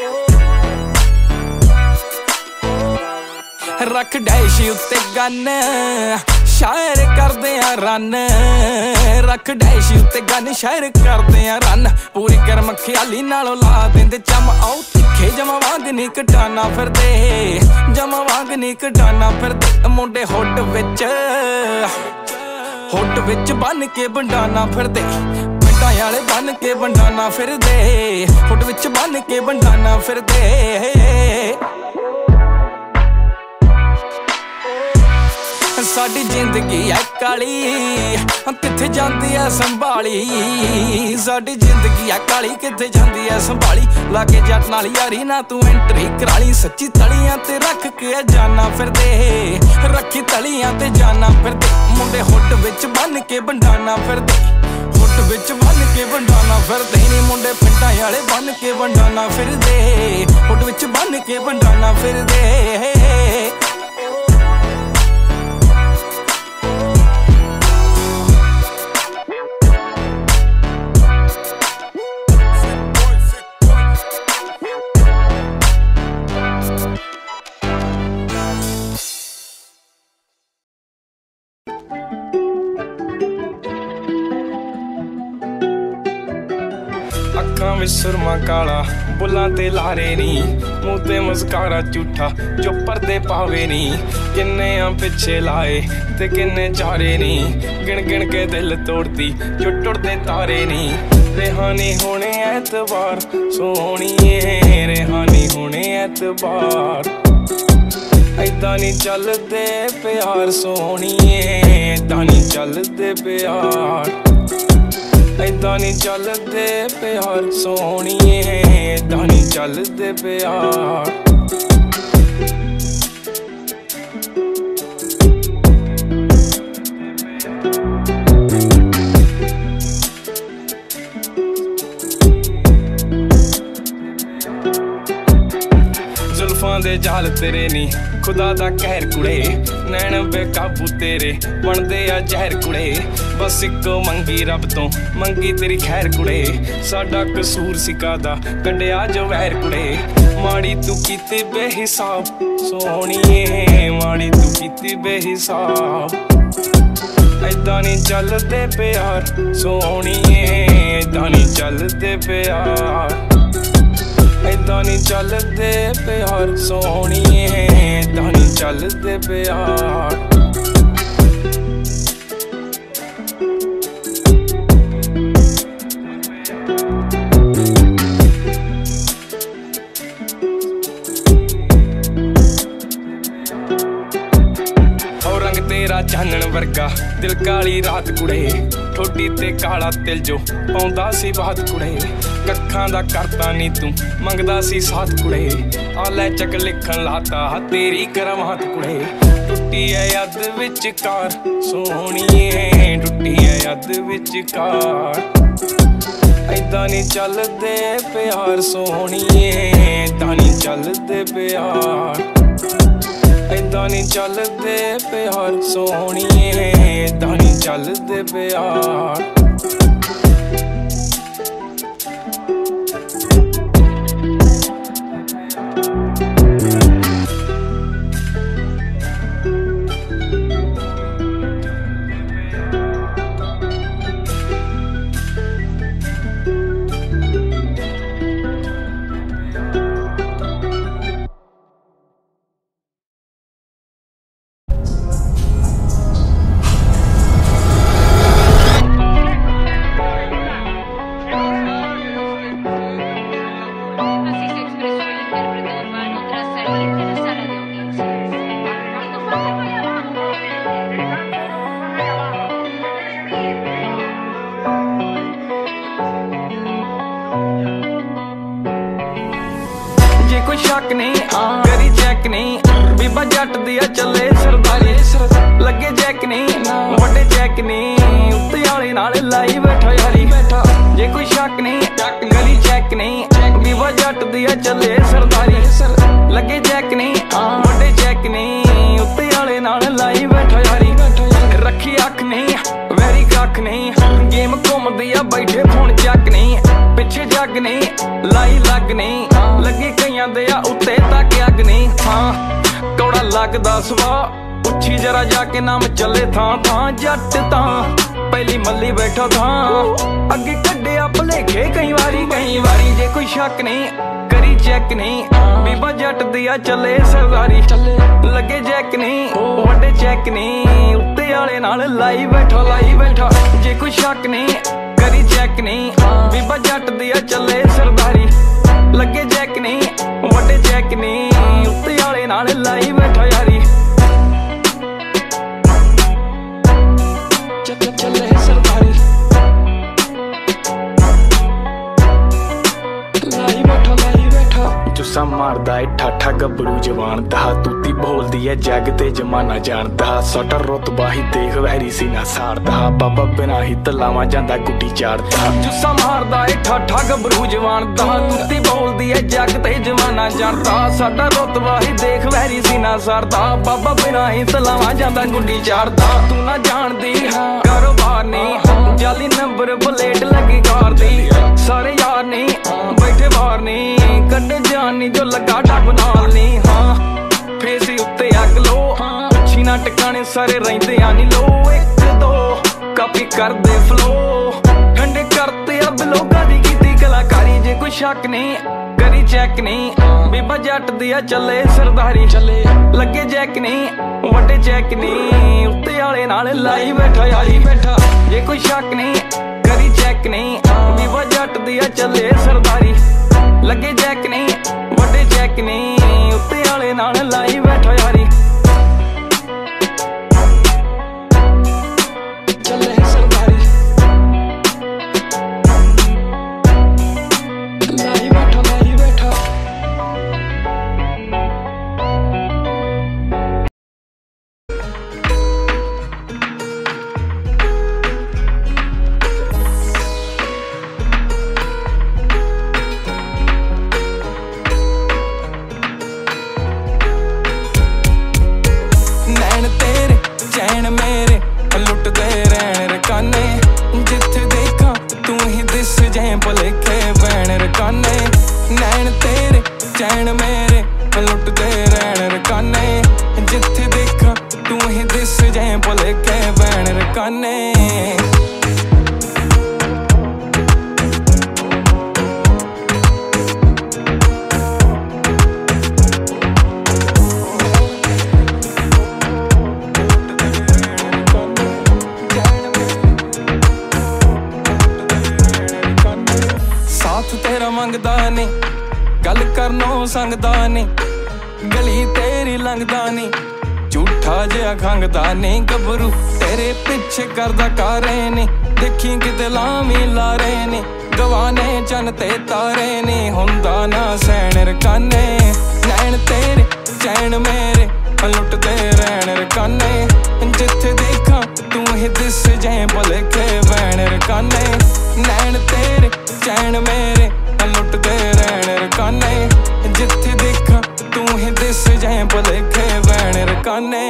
ਰੱਖ ਡੈਸ਼ ਉੱਤੇ ਗਨ ਸ਼ਾਇਰ ਕਰਦੇ ਆ ਰਨ ਰੱਖ ਡੈਸ਼ ਉੱਤੇ ਗਨ ਸ਼ਾਇਰ ਕਰਦੇ ਆ ਰਨ ਪੂਰੀ ਕਰਮ ਖਿਆਲੀ ਨਾਲੋਂ ਲਾ ਦਿੰਦੇ ਚਮ ਆਉ ਤਿੱਖੇ ਜਮਾ ਵਾਂਗ ਨੀ ਕਟਾਨਾ ਫਿਰਦੇ ਜਮਾ ਵਾਂਗ ਨੀ ਕਟਾਨਾ ਫਿਰਦੇ ਮੁੰਡੇ ਹੁੱਟ ਵਿੱਚ ਬੰਨ ਕੇ ਬੰਡਾਨਾ ਫਿਰਦੇ ਪਿੰਡਾਂ ਵਾਲੇ ਬੰਨ ਕੇ ਬੰਡਾਨਾ ਫਿਰਦੇ ਹੁੱਟ ਵਿੱਚ ਬੰਨ ਕੇ ਬੰਡਾਨਾ ਫਿਰਦੇ ਸਾਡੀ ਜ਼ਿੰਦਗੀ ਐ ਕਾਲੀ ਕਿੱਥੇ ਜਾਂਦੀ ਐ ਸੰਭਾਲੀ ਸਾਡੀ ਜ਼ਿੰਦਗੀ ਐ ਕਾਲੀ ਕਿੱਥੇ ਜਾਂਦੀ ਐ ਸੰਭਾਲੀ ਲਾਗੇ ਜੱਟ ਨਾਲ ਯਾਰੀ ਨਾ ਤੂੰ ਐਂਟਰੀ ਕਰਾਲੀ ਸੱਚੀ ਤਲੀਆਂ ਤੇ ਰੱਖ ਕੇ ਜਾਨਾ ਫਿਰਦੇ ਰੱਖੀ ਤਲੀਆਂ ਤੇ ਜਾਨਾ ਫਿਰਦੇ ਮੁੰਡੇ ਹੁੱਟ ਵਿੱਚ ਬੰਨ ਕੇ ਬੰਡਾਨਾ ਫਿਰਦੇ ਹੁੱਟ ਵਿੱਚ ਬੰਨ ਕੇ ਬੰਡਾਨਾ ਫਿਰਦੇ ਨੀ ਮੁੰਡੇ ਪਿੰਡਾਂ ਵਾਲੇ ਬੰਨ ਕੇ ਬੰਡਾਨਾ ਫਿਰਦੇ ਹੁੱਟ ਵਿੱਚ ਬੰਨ ਕੇ ਬੰਡਾਨਾ ਫਿਰਦੇ ਅੱਖਾਂ ਵਿੱਚ ਸੁਰਮਾ ਕਾਲਾ ਬੁੱਲਾਂ ਤੇ ਲਾਰੇ ਨੀ ਮੂੰਹ ਤੇ ਮੁਸਕਾਰਾ ਝੂਠਾ ਜੋ ਪਰਦੇ ਪਾਵੇ ਨੀ ਕਿੰਨੇ ਆ ਪਿੱਛੇ ਲਾਏ ਤੇ ਕਿੰਨੇ ਚਾਰੇ ਨੀ ਗਿਣ ਗਿਣ ਕੇ ਦਿਲ ਤੋੜਦੀ ਜੋ ਟੁੱਟਦੇ ਤਾਰੇ ਨੀ ਰਿਹਾਨੀ ਹੋਣੇ ਐਤਵਾਰ ਸੋਹਣੀਏ ਰਿਹਾਨੀ ਹੋਣੇ ਐਤਵਾਰ ਏਦਾਂ ਨੀ ਚੱਲਦੇ ਪਿਆਰ ਸੋਹਣੀਏ ਏਦਾਂ ਨੀ ਚੱਲਦੇ ਪਿਆਰ ਏਦਾਂ ਨੀ ਚੱਲਦੇ ਪਿਆਰ ਸੋਹਣੀਏ ਏਦਾਂ ਨੀ ਚੱਲਦੇ ਪਿਆਰ ਜ਼ੁਲਫਾਂ ਦੇ ਜਾਲ ਤੇਰੇ ਨੀ ਖੁਦਾ ਦਾ ਕਹਿਰ ਕੁੜੇ ਨੈਣ ਬੇਕਾਬੂ ਤੇਰੇ ਬਣਦੇ ਆ ਜ਼ਹਿਰ ਕੁੜੇ ਬਸ ਇੱਕੋ ਮੰਗੀ ਰੱਬ ਤੋਂ ਮੰਗੀ ਤੇਰੀ ਖੈਰ ਕੁੜੇ ਸਾਡਾ ਕਸੂਰ ਸੀ ਕਾਦਾ ਕੱਢਿਆ ਜੋ ਵੈਰ ਕੁੜੇ ਮਾੜੀ ਤੂੰ ਕੀਤੀ ਬੇਹਿਸਾਬ ਸੋਹਣੀਏ ਮਾੜੀ ਤੂੰ ਕੀਤੀ ਬੇਹਿਸਾਬ ਏਦਾਂ ਨੀ ਚੱਲਦੇ ਪਿਆਰ ਸੋਹਣੀਏ ਏਦਾਂ ਨੀ ਚੱਲਦੇ ਪਿਆਰ ਏਦਾਂ ਨੀ ਚੱਲਦੇ ਪਿਆਰ ਸੋਹਣੀਏ ਏਦਾਂ ਨੀ ਚੱਲਦੇ ਪਿਆਰ ਤੇਰਾ ਚਾਨਣ ਵਰਗਾ ਦਿਲ ਕਾਲੀ ਰਾਤ ਕੁੜੇ ਠੋਡੀ ਤੇ ਕਾਲਾ ਤਿਲ ਜੋ ਪਾਉਂਦਾ ਸੀ ਬਾਤ ਕੁੜੇ ਕੱਖਾਂ ਦਾ ਕਰਤਾ ਨੀ ਤੂੰ ਮੰਗਦਾ ਸੀ ਸਾਥ ਕੁੜੇ ਆ ਲੈ ਚੱਕ ਲਿਖਣ ਲਾਤਾ ਤੇਰੀ ਕਰਮਾਤ ਕੁੜੇ ਟੁੱਟੀ ਐ ਯਾਦ ਵਿਚਕਾਰ ਸੋਹਣੀਏ ਟੁੱਟੀ ਐ ਯਾਦ ਵਿਚਕਾਰ ਏਦਾਂ ਨੀ ਚੱਲਦੇ ਪਿਆਰ ਸੋਹਣੀਏ ਏਦਾਂ ਨੀ ਚੱਲਦੇ ਪਿਆਰ ਏਦਾਂ ਨੀ ਚੱਲਦੇ ਪਿਆਰ ਸੋਹਣੀਏ ਏਦਾਂ ਨੀ ਚੱਲਦੇ ਪਿਆਰ चैक नहीं बीबा जट दिया चले सरदारी लगे जैक नहीं वड्डे चैक नहीं उत्ते आले नाल लाई बैठा यारी जे कोई शक नहीं गली चैक नहीं बीबा जट दिया चले सरदारी लगे जैक नहीं वड्डे चैक नहीं उत्ते आले नाल लाई बैठा यारी रखी अख नहीं वैरी कख नहीं गेम घूमदी आ बैठे फोन चक नहीं पिछे जग नहीं लाई लग नहीं लगे कईयां दे आ उत्ते तक अग नहीं हाँ कौड़ा लगदा सुभा उठी जरा जाके नाम चले थां थां जट तां पहली मल्ली बैठा था अगे कड्डे भलेखे कई वारी जे कोई शक नहीं करी चेक नहीं बीबा जट दिया चले सरदारी लगे जैक नहीं वड्डे चेक नहीं उत्ते आले नाल लाई बैठा जे कोई शक नहीं करी चेक नहीं बीबा जट दिया चले सरदारी लगे जैक नहीं वड्डे चेक नहीं उत्ते आले नाल लाई बैठा यारी चले सरदारी लाई बैठा जुस्सा मारदा है ठाठा गबड़ू जवान दा तूती बोलदी है जग ते जमाना जानदा सटा रुतबा ही देख वैरी सीना सारदा बाबा बिना ही तलावा जांदा गुड्डी चाड़दा जुस्सा मारदा है ठाठा गबड़ू जवान दा तूती बोलदी है जग ते जमाना जानदा सटा रुतबा ही देख वैरी सीना सारदा बाबा बिना ही तलावा जांदा गुड्डी चाड़दा तू ना जानदी कारोबार नहीं जाली नंबर प्लेट लगी कार दी सारे यार नहीं बैठे बाहर नहीं कड्डे जानी जो लगा डब नाल नहीं हाँ फेसी उत्ते अग लो पुछी ना टिकाने सारे रहिंदे आनी लो एक दो कापी कर दे फ्लो ठंडे करते अब लोगां दी कीती कलाकारी जे कोई शक नहीं करी चेक नहीं बीबा जट दिया चले सरदारी लगे जैक नहीं वड्डे चेक नहीं उत्ते आले नाल लाई बैठा यारी जे कोई शक नहीं करी चेक नहीं बीबा जट दिया चले सरदारी लगे जैक नहीं वड्डे चेक नहीं उत्ते आले नाल लाई बैठा यारी चले सरदारी लाई बैठा नैन तेरे चैन मेरे लुटदे रहन रकाने जिथे देखा तू ही दिस जाए भलेखे बैन रकाने नैन तेरे चैन मेरे लुटदे रहन रकाने जिथे देखा तू ही दिस जाए भलेखे बैन रकाने तेरा मंगदा नहीं गल करनो संगदा नहीं गली तेरी लंघदा नहीं झूठा जिहा खंगदा नहीं गबरू तेरे पिछे करदा कारे नहीं देखी किते लामी लारे नहीं गवाने चन ते तारे नहीं हुंदा ना सैन रकाने नैन तेरे चैन मेरे लुटदे रहन रकाने जिथे देखा तू ही दिस जाए भलेखे बैन रकाने नैन तेरे चैन मेरे लुटदे रहन रकाने जिथे देखा तू ही दिस जाए भलेखे बैन रकाने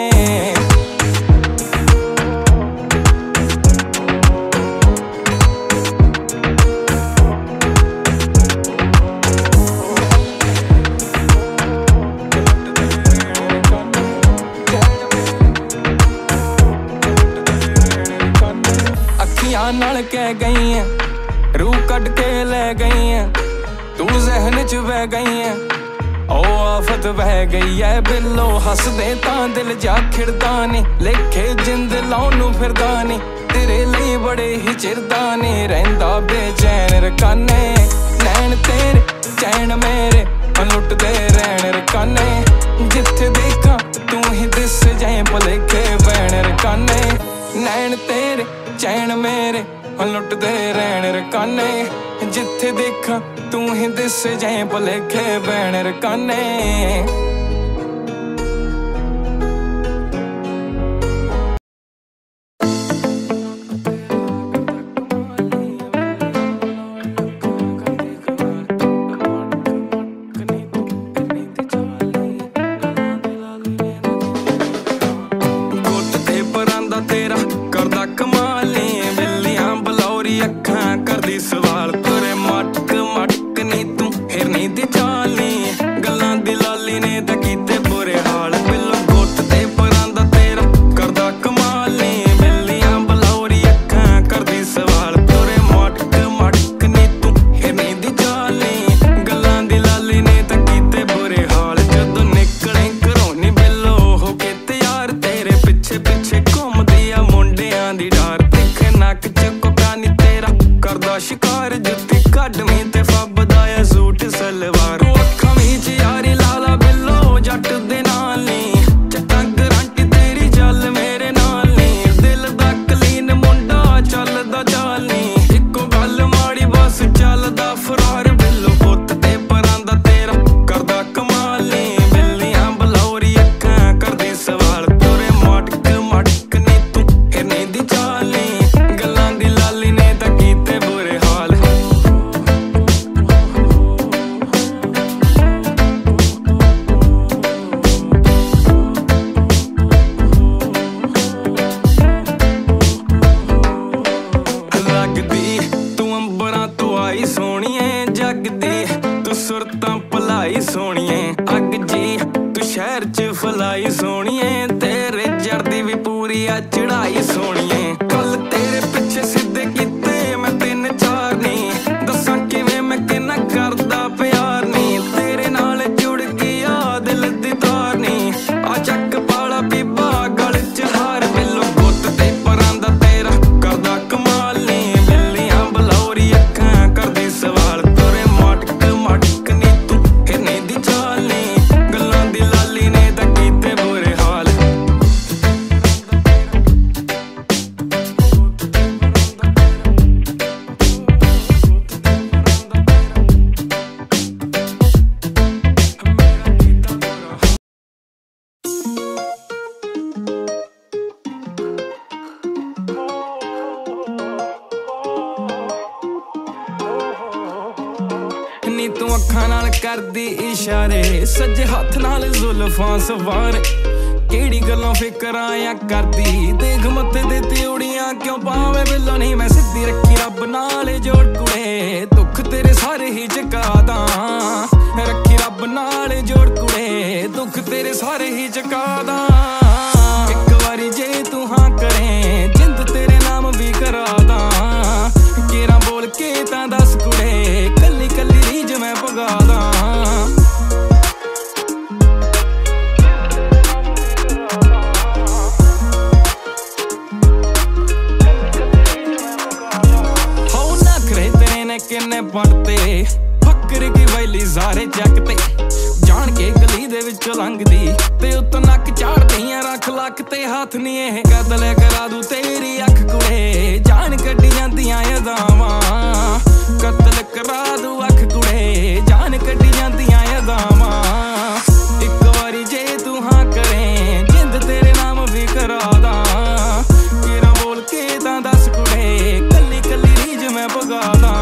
अखियां नाल कह गई है रूह कट के ले गई है तू जहन च बह गई है ओ आफत बह गई है बिल्लो हसदे तां दिल जा खिड़दा नहीं लेखे जिंद लाउन नूं फिरदा नहीं तेरे लिए बड़े ही चिरदा नहीं रहिंदा बेचैन रकाने नैन तेरे चैन मेरे लुटदे रहन रकाने जिथे देखा तू ही दिस जाए भलेखे बैन रकाने नैन तेरे चैन मेरे लुटदे रहन रकाने जिथे देखा तू ही दिस जाए भलेखे बैन रकाने हिरनी दी चाल नी गल्लां दी लाली ने तां कीते बुरे हाल बिल्लो गुੱਟ ते परां दा तेरा करदा कमाल नी बिल्लियां बलौरी अक्खां करदी सवाल पूरे मटक मटक नी तू हिरनी दी चाल नी गल्लां दी लाली ने तां कीते बुरे हाल जदों निकले घरों नी बिल्लो हो के तैयार तेरे पिछे पिछे घुमदी आ मुंडियां दी डार दिखे नक च कोका नी तेरा करदा शिकार जुत्ती कड्डवीं ते फब्बदा आ सूट सलवार अखां विच यारी लाला बिल्लो जट दे नाल नी चट्टा गरंटी तेरी चल मेरे नाल नी दिल दा कलीन मुंडा चलदा चाल नी इक्को गल माड़ी बस चलदा फरार बिल्लो पुत्त ते परां दा तेरा करदा कमाल नी बिल्लियां बलौरी अक्खां करदी सवाल पूरे मटक मटक नी तू हिरनी दी चाल नी गल्लां दी लाली ने तां कीते बुरे हाल लगदी तू अंबरां तो आई सोहणीए जगदी तू सुरतां भलाई सोहणीए अग जी तू शहर च फलाई सोहणीए तेरे जड़दी भी पूरी आ चढ़ाई सोहणीए कल तेरे पिछे सिद्धे कीते मैं 3-4 नी दस्सां किवें मैं किन्ना करदा प्यार नी तेरे नाल जुड़ गया दिल दी तार नी आ चक पाला पीबा गल च हार बिल्लो गुੱਟ ते परां दा तेरा करदा कमाल नी बिल्लियां बलौरी अक्खां करदी सवाल तोरे मटक मटक नी तू हिरनी दी चाल नी गल्लां दी लाली ने तां कीते बुरे हाल नी तू अखां नाल करदी इशारे सज्जे हत्थ नाल जुल्फां सवार केड़ी गल्लां फिकरां या करदी देख मत्थे ते त्योड़ियां क्यों पावे बिल्लो नहीं मैं सिद्धी रखी रब नाल जोड़ कुड़े दुख तेरे सारे ही चका दा रखी रब नाल जोड़ कुड़े दुख तेरे सारे ही चका दा एक वारी जे तू हाँ करें जिंद तेरे नाम भी करा दा केरा बोल के तां दस कुड़े कल्ली कल्ली रीज मैं पगा दा हो नखरे तेरे ने किन्ने पड़ते फक्कर की वैली सारे चकते जान के गली दे विचों लंघदी ते उत्तों नक झाड़दियां रख लख ते हाथ नी एह कतल करा दूं तेरी अख कुड़े जान कड्डी जांदियां अदावां कतल करा दूं अख कुड़े जान कड्डी जांदियां अदावां एक वारी जे तू हाँ करें जिंद तेरे नाम भी करा दा केरा बोल के तां दस कुड़े कल्ली कल्ली रीज मैं पगा दा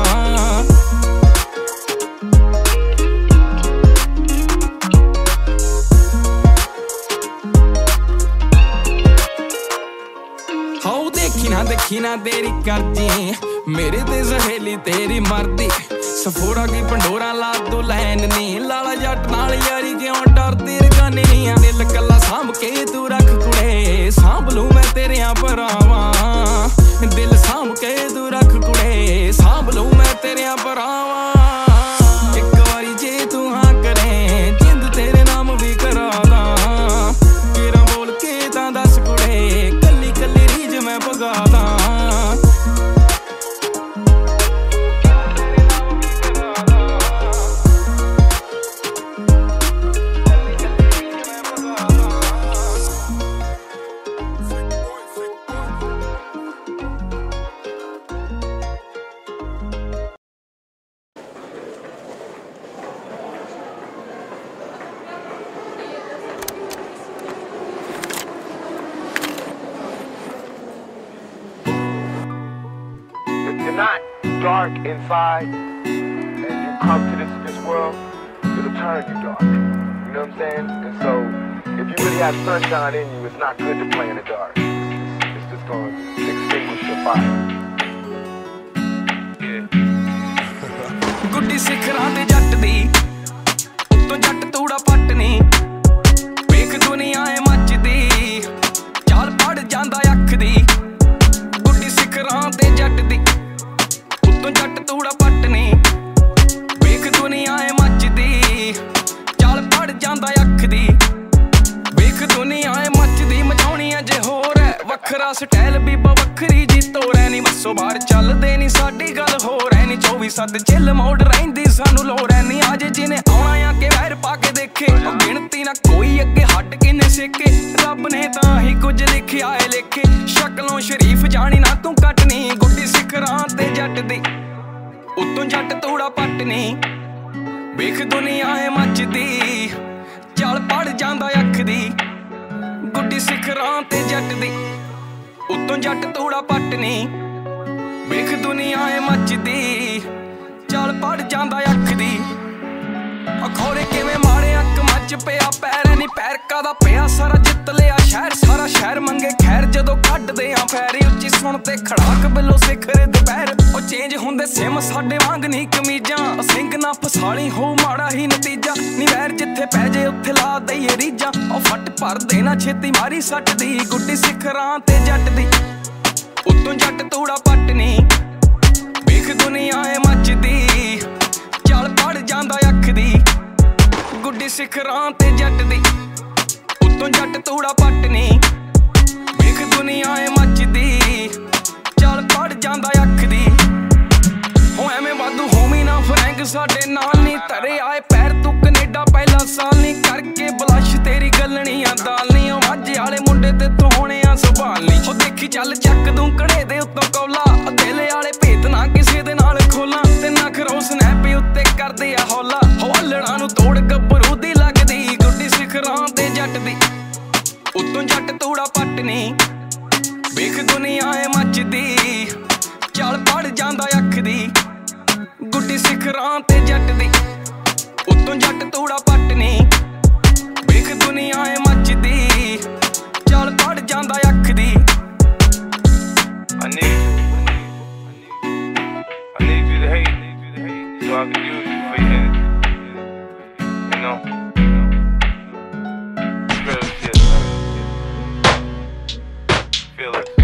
देखी ना तेरी करजी मेरे ते सहेली तेरी मरदी सफोड़ा की पंडोरा ला तू लैन नी लाला जट नाल यारी क्यों डरदी रगानी नी दिल कला सांभ के तू रख कुड़े सांभ लूं मैं तेरियां भरावां दिल सांभ के तू रख कुड़े सांभ लूं मैं तेरियां भरावां एक वारी जे तू हाँ करें जिंद तेरे नाम भी करा दा केरा बोल के तां दस कुड़े कल्ली कल्ली रीज मैं पगा दा not dark inside and you come to this world, it'll turn you dark. You know what I'm saying? And so if you really have sunshine in you, it's not good to play in the dark. It's just going to extinguish your fire. Yeah. ਗੁੱਡੀ ਸਿਖਰਾਂ ਤੇ ਜੱਟ ਦੀ ਉੱਤੋਂ ਜੱਟ ਤੂੜਾ ਪੱਟ ਨੀ ਵੇਖ ਦੁਨੀਆ ਏ ਮੱਚਦੀ ਚਾਲ ਪੜ ਜਾਂਦਾ ਅੱਖ ਦੀ ਗੁੱਡੀ ਸਿਖਰਾਂ ਤੇ ਜੱਟ ਦੀ ਉੱਤੋਂ ਜੱਟ ਤੂੜਾ ਪੱਟ ਨੀ ਵੇਖ ਦੁਨੀਆ ਏ ਮੱਚਦੀ ਚਾਲ ਪੜ ਜਾਂਦਾ ਅੱਖ ਦੀ ਵੇਖ ਦੁਨੀਆ ਏ ਮੱਚਦੀ ਮਚਾਉਣੀ ਅਜੇ ਹੋਰ ਐ ਵੱਖਰਾ ਸਟਾਈਲ ਬੀਬਾ ਵੱਖਰੀ ਜੀ ਤੋੜੈ ਨੀ ਬੱਸੋਂ ਬਾਹਰ ਚੱਲਦੇ ਨੀ ਸਾਡੀ ਗੱਲ ਹੋਰ ਐ ਨੀ 24/7 ਚਿੱਲ ਮੋੜ ਰਹਿੰਦੀ ਸਾਨੂੰ ਲੋੜ ਐ ਨੀ ਅੱਜ ਜਿਹਨੇ ਆਉਣਾ ਆ ਕੇ ਵੈਰ ਪਾ ਕੇ ਦੇਖੇ ਉਹ ਗਿਣਤੀ ਨਾ ਕੋਈ ਅੱਗੇ ਹੱਟ ਕਿੰਨੇ ਸੇਕੇ ਰੱਬ ਨੇ ਤਾਂ ਹੀ ਕੁਝ ਲਿਖਿਆ ਏ ਲੇਖੇ ਸ਼ਕਲੋਂ ਸ਼ਰੀਫ ਜਾਣੀ ਨਾ ਤੂੰ ਕੱਟਣੀ ਗੁੱਡੀ ਸਿਖਰਾਂ ਤੇ ਜੱਟ ਦੀ ਉੱਤੋਂ ਜੱਟ ਤੂੜਾ ਪੱਟ ਨੀ ਵੇਖ ਦੁਨੀਆ ਏ ਮੱਚਦੀ ਚੱਲ ਪੜ ਜਾਂਦਾ ਅੱਖ ਦੀ ਗੁੱਡੀ ਸਿਖਰਾਂ ਤੇ ਜੱਟ ਦੀ ਉੱਤੋਂ ਜੱਟ ਤੂੜਾ ਪੱਟ ਨੀ ਵੇਖ ਦੁਨੀਆ ਏ ਮੱਚਦੀ ਚੱਲ ਪੜ ਜਾਂਦਾ ਅੱਖ ਦੀ ਅਖੌਰੇ ਕਿਵੇਂ ਮਾਰੇ ਅੱਖ ਮੱਚ ਪਿਆ ਪੈਰ ਨੀ ਪੈਰ ਕਾਦਾ ਪਿਆ ਸਾਰਾ ਜਿੱਤ ਲਿਆ ਸ਼ਹਿਰ ਸਾਰਾ ਸ਼ਹਿਰ ਮੰਗੇ ਖੈਰ ਜਦੋਂ ਕੱਢਦੇ ਆ ਫੈਰੀ ਉੱਚੀ ਸੁਣ ਤੇ ਖੜਾਕ ਬਿੱਲੋ ਸਿਖਰ ਦੁਪਹਿਰ ਉਹ ਚੇਂਜ ਹੁੰਦੇ ਸਿਮ ਸਾਡੇ ਵਾਂਗ ਨਹੀਂ ਕਮੀਜ਼ਾਂ ਸਿੰਘ ਨਾ ਫਸਾਲੀ ਹੋ ਮਾੜਾ ਹੀ ਨਤੀਜਾ ਨੀ ਵੈਰ ਜਿੱਥੇ ਪੈ ਜੇ ਉੱਥੇ ਲਾ ਦਈਏ ਰੀਜਾਂ ਉਹ ਫੱਟ ਭਰ ਦੇਣਾ ਛੇਤੀ ਮਾਰੀ ਸੱਟ ਦੀ ਗੁੱਡੀ ਸਿਖਰਾਂ ਤੇ ਜੱਟ ਦੀ ਉੱਤੋਂ ਜੱਟ ਤੂੜਾ ਪੱਟ ਨੀ ਵੇਖ ਦੁਨੀਆ ਏ ਮੱਚਦੀ ਚੱਲ ਪੜ ਜਾਂਦਾ ਅੱਖ ਦੀ ਗੁੱਡੀ ਸਿਖਰਾਂ ਤੇ ਜੱਟ ਦੀ ਉੱਤੋਂ ਜੱਟ ਤੂੜਾ ਪੱਟ ਨੀ ਵੇਖ ਦੁਨੀਆ ਏ ਮੱਚਦੀ ਚੱਲ ਪੜ ਜਾਂਦਾ ਅੱਖ ਦੀ ਹੋ ਐਵੇਂ ਵਾਧੂ ਹੋਮੀ ਨਾ ਫਰੈਂਕ ਸਾਡੇ ਨਾਲ ਨੀ ਧਰੇ ਆਏ ਪੈਰ ਤੂੰ ਕੈਨੇਡਾ ਪਹਿਲਾ ਸਾਲ ਨੀ ਕਰਕੇ ਬਲਸ਼ ਤੇਰੀ ਗੱਲਣੀਆਂ ਦਾਲ ਨੀ ਉਹ ਮਾਝੇ ਵਾਲੇ ਮੁੰਡੇ ਤੇ ਤੂੰ ਹੋਣੇ ਆ ਸੰਭਾਲ ਨੀ ਉਹ ਦੇਖੀ ਚੱਲ ਚੱਕ ਦੂੰ ਕੜੇ ਦੇ ਉੱਤੋਂ ਕੌਲਾ ਦਿਲ ਵਾਲੇ ਭੇਤ ਨਾ ਕਿਸੇ ਦੇ ਨਾਲ ਖੋਲਾਂ ਤੇ ਨਾ ਖਰੋ ਸਨੈਪ ਉੱਤੇ ਕਰਦੇ ਆ ਹੌਲਾ ਹੌਲਣਾ ਨੂੰ ਤੋੜ ਗੱਭਰੂ ਦੀ ਲੱਗਦੀ ਗੁੱਡੀ ਸਿਖਰਾਂ ਤੇ ਜੱਟ ਦੀ ਉੱਤੋਂ ਜੱਟ ਤੂੜਾ ਪੱਟ ਨੀ ਵੇਖ ਦੁਨੀਆ ਏ ਮੱਚਦੀ ਚੱਲ ਪੜ ਜਾਂਦਾ ਅੱਖ ਦੀ ਗੁੱਡੀ ਸਿਖਰਾਂ ਤੇ ਜੱਟ ਦੀ ਉੱਤੋਂ ਜੱਟ ਤੂੜਾ ਪੱਟ ਨੀ ਵੇਖ ਦੁਨੀਆ ਏ ਮੱਚਦੀ ਚੱਲ ਪੜ ਜਾਂਦਾ ਅੱਖ ਦੀ I need you to hate so I can use you for your energy. You know? Real shit, man. Feel it.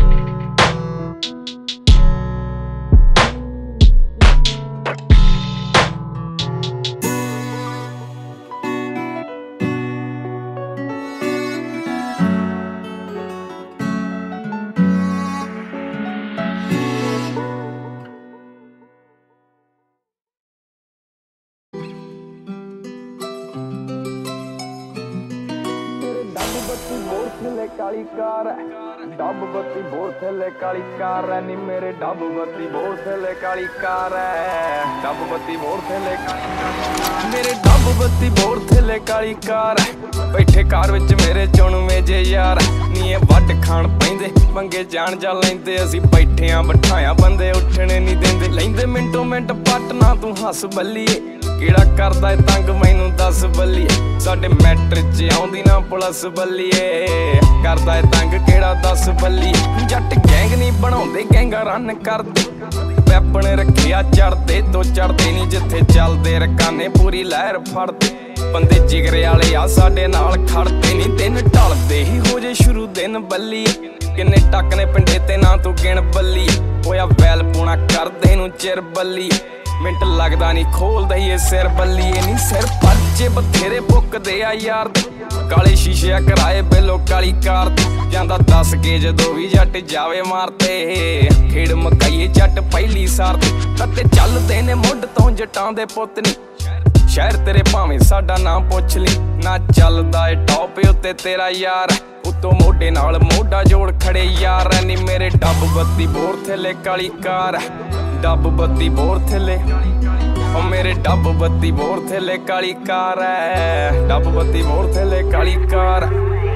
ਬੱਤੀ ਬੋਰ ਥੱਲੇ ਕਾਲੀ ਕਾਰ ਡੱਬ ਬੱਤੀ ਬੋਰ ਥੱਲੇ ਕਾਲੀ ਕਾਰ ਨੀ ਮੇਰੇ ਡੱਬ ਬੱਤੀ ਬੋਰ ਥੱਲੇ ਕਾਲੀ ਕਾਰ ਡੱਬ ਬੱਤੀ ਬੋਰ ਥੱਲੇ ਕਾਲੀ ਮੇਰੇ ਡੱਬ ਬੱਤੀ ਬੋਰ ਥੱਲੇ ਕਾਲੀ ਕਾਰ ਬੈਠੇ ਕਾਰ ਵਿੱਚ ਮੇਰੇ ਚੁਣਵੇਂ ਜੇ ਯਾਰ ਨੀ ਇਹ ਵੱਢ ਖਾਣ ਪੈਂਦੇ ਪੰਗੇ ਜਾਣ ਜਾ ਲੈਂਦੇ ਅਸੀਂ ਬੈਠਿਆਂ ਬਿਠਾਇਆ ਬੰਦੇ ਉੱਠਣੇ ਨਹੀਂ ਦਿੰਦੇ ਲੈਂਦੇ ਮਿੰਟੋ ਮਿੰਟ ਪੱਟ ਨਾ ਤੂੰ ਹੱਸ ਬੱਲੀਏ ਕਿਹੜਾ ਕਰਦਾ ਏ ਤੰਗ ਮੈਨੂੰ ਦੱਸ ਬੱਲੀਏ ਸਾਡੇ ਮੈਟਰ 'ਚ ਆਉਂਦੀ ਨਾ ਪੁਲਿਸ ਬੱਲੀਏ ਕਰਦਾ ਏ ਤੰਗ ਕਿਹੜਾ ਦੱਸ ਬੱਲੀਏ ਜੱਟ ਗੈਂਗ ਨਹੀਂ ਬਣਾਉਂਦੇ ਗੈਂਗਾ ਰਨ ਕਰਦੇ ਵੈਪਨ ਰੱਖਿਆ ਚੜਦੇ ਦੋ ਚੜਦੇ ਨਹੀਂ ਜਿੱਥੇ ਚੱਲਦੇ ਰਕਾਨੇ ਪੂਰੀ ਲਹਿਰ ਫੜਦੇ ਬੰਦੇ ਜਿਗਰੇ ਵਾਲੇ ਆ ਸਾਡੇ ਨਾਲ ਖੜਦੇ ਨਹੀਂ ਦਿਨ ਢਲਦੇ ਹੀ ਹੋ ਜੇ ਸ਼ੁਰੂ ਦਿਨ ਬੱਲੀਏ ਕਿੰਨੇ ਟੱਕ ਨੇ ਪਿੰਡੇ ਤੇ ਨਾ ਤੂੰ ਗਿਣ ਬੱਲੀਏ ਹੋਇਆ ਵੈਲ ਪੂਣਾ ਕਰਦੇ ਨੂੰ ਚਿਰ ਬੱਲੀਏ ਮਿੰਟ ਲੱਗਦਾ ਨੀ ਖੋਲਦਾ ਏ ਸਿਰ ਬੱਲੀਏ ਨੀ ਸਿਰ ਪਰਚੇ ਬਥੇਰੇ ਬੁੱਕਦੇ ਆ ਯਾਰ ਕਾਲੇ ਸ਼ੀਸ਼ੇ ਕਰਾਏ ਬਿੱਲੋ ਕਾਲੀ ਕਾਰ ਜਾਂਦਾ ਦੱਸ ਕੇ ਜਦੋਂ ਵੀ ਜੱਟ ਜਾਵੇ ਮਾਰਤੇ ਖੇਡ ਮਕਾਈਏ ਜੱਟ ਪਹਿਲੀ ਸਾਰ ਤੇ ਚੱਲਦੇ ਨੇ ਮੁੱਢ ਤੋਂ ਜੱਟਾਂ ਦੇ ਪੁੱਤ ਨੀ ਸ਼ਹਿਰ ਤੇਰੇ ਭਾਵੇਂ ਸਾਡਾ ਨਾਮ ਪੁੱਛ ਲਈ ਨਾ ਚੱਲਦਾ ਏ ਟੌਪ ਉੱਤੇ ਤੇਰਾ ਯਾਰ ਉੱਤੋਂ ਮੋਢੇ ਨਾਲ ਮੋਢਾ ਜੋੜ ਖੜੇ ਯਾਰ ਨੀ ਮੇਰੇ ਡੱਬ ਬੱਤੀ ਬੋਰ ਥੱਲੇ ਕਾਲੀ ਕਾਰ ਡੱਬ ਬੱਤੀ ਬੋਰ ਥੱਲੇ ਉਹ ਮੇਰੇ ਡੱਬ ਬੱਤੀ ਬੋਰ ਥੱਲੇ ਕਾਲੀ ਕਾਰ ਡੱਬ ਬੱਤੀ ਬੋਰ ਥੱਲੇ ਕਾਲੀ ਕਾਰ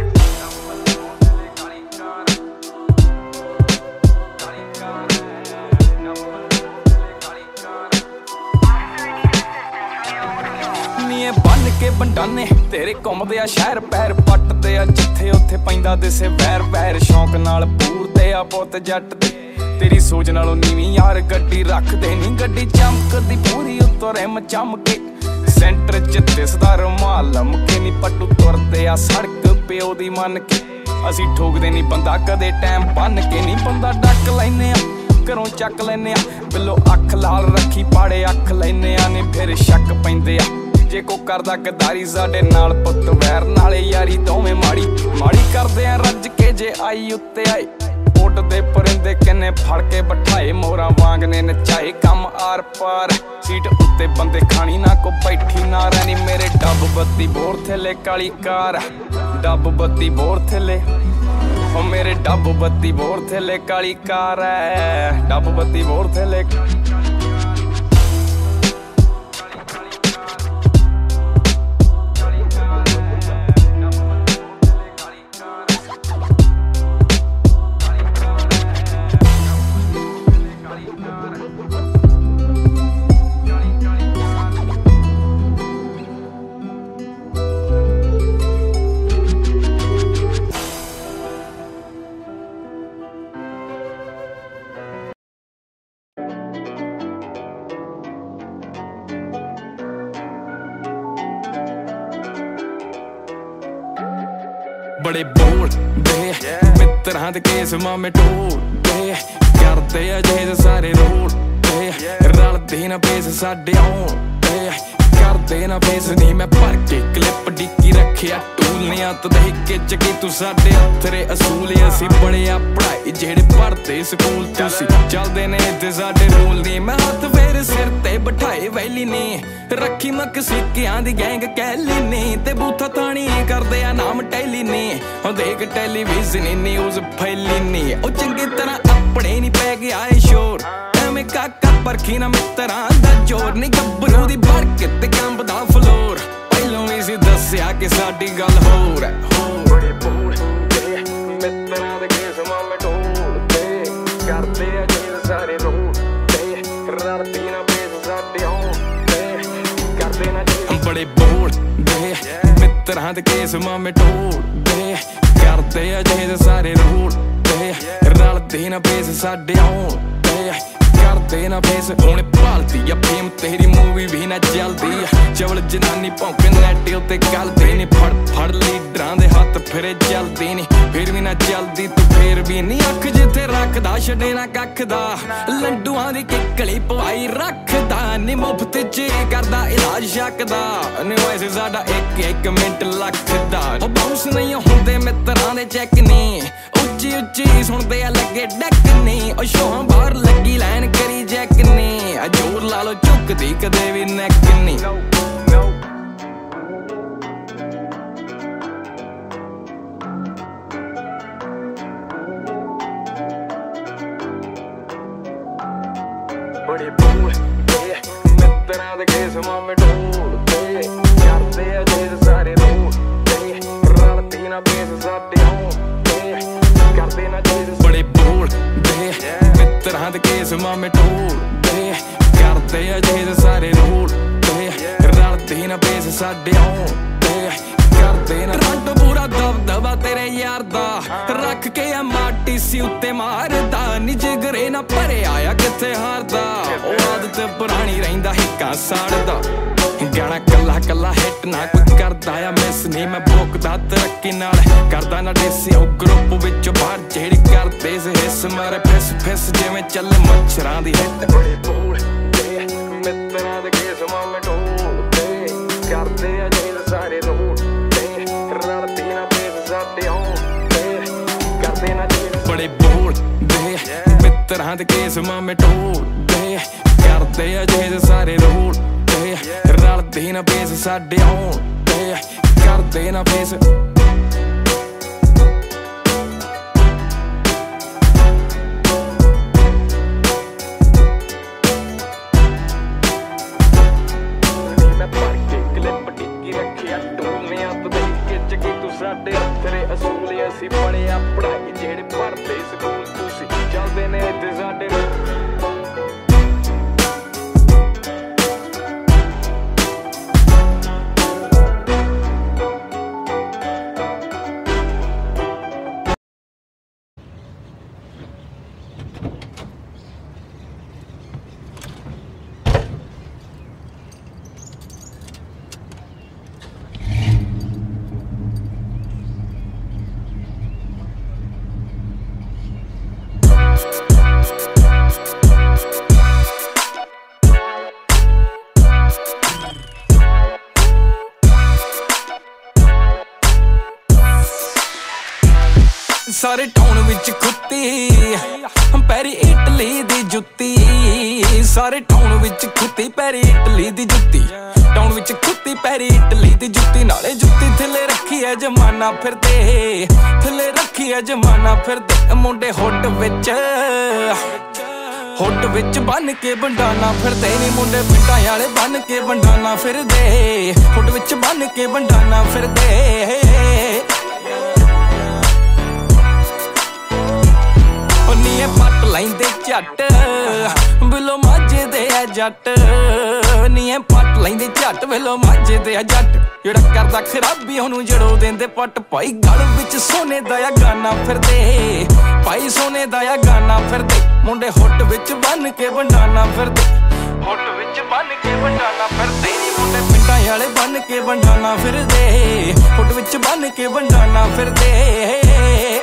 ਨੀਏ ਬੰਨ ਕੇ ਬੰਡਾਨੇ ਤੇਰੇ ਘੁੰਮਦੇ ਆ ਸ਼ਹਿਰ ਪੈਰ ਪੱਟਦੇ ਆ ਜਿੱਥੇ ਉੱਥੇ ਪੈਂਦਾ ਦਿਸੇ ਵੈਰ ਵੈਰ ਸ਼ੌਂਕ ਨਾਲ ਪੂਰਦੇ ਆ ਪੁੱਤ ਜੱਟ ਦੇ तेरी सोच नालों नीवी यार गड्डी रख देनी, गड्डी चमकदी पूरी उत्तों रिम चमके, सेंटर च दिसदा रुमाल लमके नी, पट्टू तुरदे आ सड़क प्यो दी मन के, असी ठोकदे नी बंदा कदे टाइम बन के नी, बंदा डक लैने आ घरों चक लैने आ, बिलो अख लाल रखी पाड़े अख लैने आ ने, फिर शक पैंदे आ जे को करदा गद्दारी साडे नाल, पुत वैर नाले यारी दोवें माड़ी माड़ी करदे आ रज के, जे आई उत्ते आए ओट दे परिंदे किन्ने फड़ के बिठाए, मोरा वांग ने नचाए कम आर पार, सीट उत्ते बंदे खानी ना को बैठी ना रहनी, मेरे डब बत्ती बोर थेले काली कार, डब बत्ती बोर थेले ओ मेरे डब बत्ती बोर थेले काली कार है, डब बत्ती बोर थेले बड़े बोल दे मित्रां दे केस मामे टोल दे, करदे अजे सारे रोल दे, रलदे ना पेस साडे आउण दे, करदे ना फेस नी मैं भर के क्लिप डिक्की रखिया टूल नी अत दे के चकी तू साडे हत्थरे असूल, असी बड़े आ पढ़ाई जेड़े पढ़दे स्कूल, तुसी चलदे ने ते साडे रूल नी, मैं हत्थ फेर सिर ते बिठाए वैली नी, रखी मक सिक्कियां दी गैंग कैली नी, ते बूथा ताणी करदे आ नाम टैली नी, ओ देख टेलीविजन न्यूज़ फैली नी, ओ चंगी तरह अपने नी पै गया ए शोर, एवें काका परखी ना मित्रां दा जोर, नी गब्बरू दी भड़क ते कंबदा फ्लोर, पहलों भी सी दस्सिया कि साडी गल होर है, बड़े बोल दे मित्रां दे केस मामे टोल दे, करदे अजे सारे रोल दे, रलदी ना पेस साडे आउण दे, करदे ना बड़े बोल दे मित्रां दे केस मामे टोल दे, करदे अजे सारे रोल दे, रलदी ना पेस साडे आउण दे, करदे ना फेस हुण भालदी आ फेम, तेरी मूवी भी ना चलदी, चवल जनानी भौंके नैट उत्ते गलदी नी, फड़ फड़ लीडरां दे हत्थ फिरे चलदी नी, फिर भी ना चलदी तू फिर भी नी, अख जिथे रखदा छड्डे ना कख दा, लंडुआं दी किकली पवाई रखदा नी, मुफ्त च करदा इलाज शक दा नी, वैसे साडा एक एक मिंट लखदा, ओ बाउंस नहीं हुंदे मित्रां दे चैक नी, उच्ची उच्ची सुनदे आ लगे डक नी, ओ शोहां बाहर लगी लैन करी जैक नी, जोर ला लो झुकदी कदे भी नैक नी, बड़े बोल दे मित्रां दे केस मामे टोल दे, करदे अजे सारे रोल दे, रलदी ना पेस साडे आउण दे, करदे ना बड़े बोल दे मित्रां दे केस मामे टोल दे, करदे अजे सारे रोल दे, रलदी ना पेस साडे आउण दे, करदे ना रंट पूरा दबदबा तेरे यार दा, रख के MRTC उत्ते मारदा नी, जिगरे ना भरे आया किथे हारदा, ओ आदत पुरानी रहिंदा हिक्का साड़दा, गाना कला कला हिट ना कोई करदा आ मिस नी, मैं भोकदा तरक्की नाल करदा ना डिस, ओ ग्रुप विच बाहर जेड़ी करदे से हिस मारे फिस फिस जिवें चले मच्छरां दी हिट, बड़े बोल दे मित्रां दे केस मामे टोल दे, करदे अजे सारे रोल दे, रलदी ना पेस साडे आउण दे, करदे ना बड़े बोल दे मित्रां दे केस मामे टोल दे, करदे अजे सारे रोल दे, रलदी ना पेस साडे आउण दे, करदे ना फेस साडे हत्थरे असूल, असी बड़े आ पढ़ाई जेड़े पढ़दे स्कूल, तुसी चलदे ने इत्थे साडे सारे टाउन विच खुत्ती पैरी इटली दी जुत्ती, सारे टाउन विच खुत्ती पैरी इटली दी जुत्ती, टाउन विच खुत्ती पैरी इटली दी जुत्ती, नाले जुत्ती थले रखी है जमाना फिरदे, थले रखी है जमाना फिरदे, मुंडे हुट विच बन के बंडाना फिरदे नी, मुंडे पिंडां आले बन के बंडाना फिरदे, हुट विच बन के बंडाना फिरदे। नीए पट लैंदे झट बिलो माझे दे आ जट, नीए पट लैंदे झट बिलो माझे दे आ जट, जेड़ा करदा खराबी ओनू जड़ो देंदे पट, भाई गल विच सोने दा गाना फिरदे, भाई सोने दा गाना फिरदे, मुंडे हुट विच बन के बंडाना फिरदे, हुट विच बन के बंडाना फिरदे, मुंडे पिंडां आले बन के बंडाना फिरदे, हुट विच बन के बंडाना फिरदे।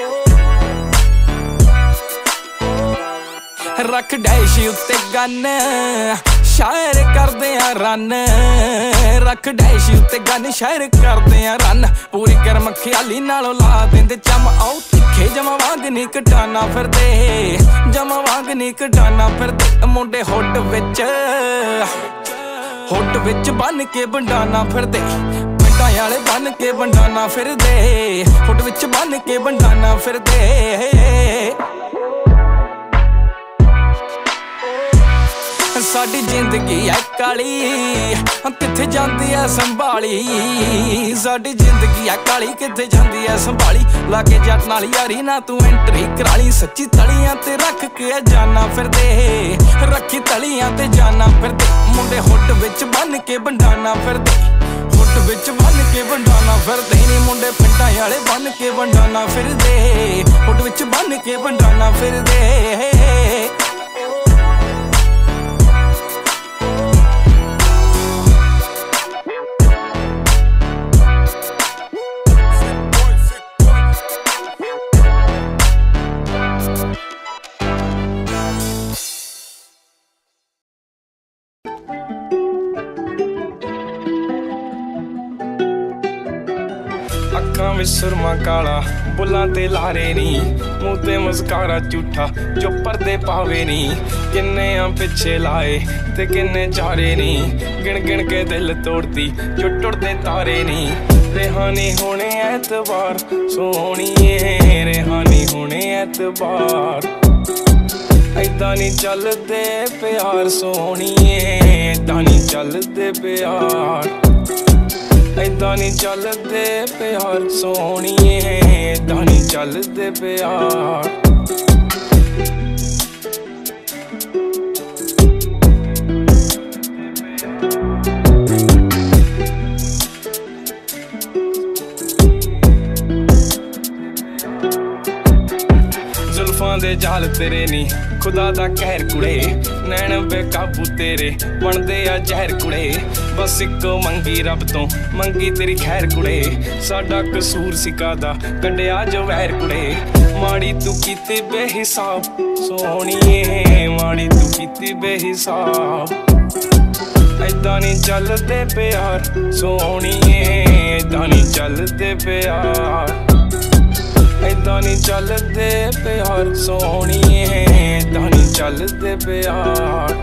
रख डैश उत्ते गन शायर करदे आ रन, रख डैश उत्ते गन शायर करदे आ रन, पूरी गर्म ख्याली नालों ला देंदे चम, आओ तिखे जमा वांग नी कटाना फिरदे, जमा वांग नी कटाना फिरदे, मुंडे हुट विच बन के बंडाना फिरदे, पिंडां आले बन के बंडाना फिरदे, हुट विच बन के बंडाना फिरदे। साडी जिंदगी है काली किथे जांदी है संभाली, साडी जिंदगी है काली किथे जांदी है संभाली, लागे जट नाल यारी ना तू एंट्री कराली, सच्ची तलियां ते रख के जाना फिरदे, रखी तलियां ते जाना फिरदे, मुंडे हुट विच बन के बंडाना फिरदे, हुट विच बन के बंडाना फिरदे नी, मुंडे पिंडां आले बन के बंडाना फिरदे, हुट विच बन के बंडाना फिरदे। अखां विच सुरमा काला बुल्लां ते लारे नी, मूंह ते मस्कारा झूठा जो पर्दे पावे नी, किन्ने आ पिछे लाए ते किन्ने चारे नी, गिन गिन के दिल तोड़ती जो टुटदे तारे नी, रेहानी होने ऐतबार सोहणीए, रेहानी होने ऐतबार, ऐदां नी चलदे प्यार सोहणीए, ऐदां नी चलदे प्यार, ऐदां नी चलदे प्यार सोहणीए, ऐदां नी चलदे प्यार। जुल्फां दे जाल तेरे नी खुदा दा कहर कुड़े, नैन बेकाबू तेरे बनदे आ जहर कुड़े, बस इको मंगी रब तो मंगी तेरी खैर कुड़े, साडा कसूर सिकादा कड्डिया जो वैर कुड़े, माड़ी तू कीती बेहिसाब सोहणीए, माड़ी तू कीती बेहिसाब, ऐदां नी चलदे प्यार सोहणीए, ऐदां नी चलदे प्यार, ऐदां नी चलदे प्यार सोहणीए, ऐदां नी चलदे प्यार।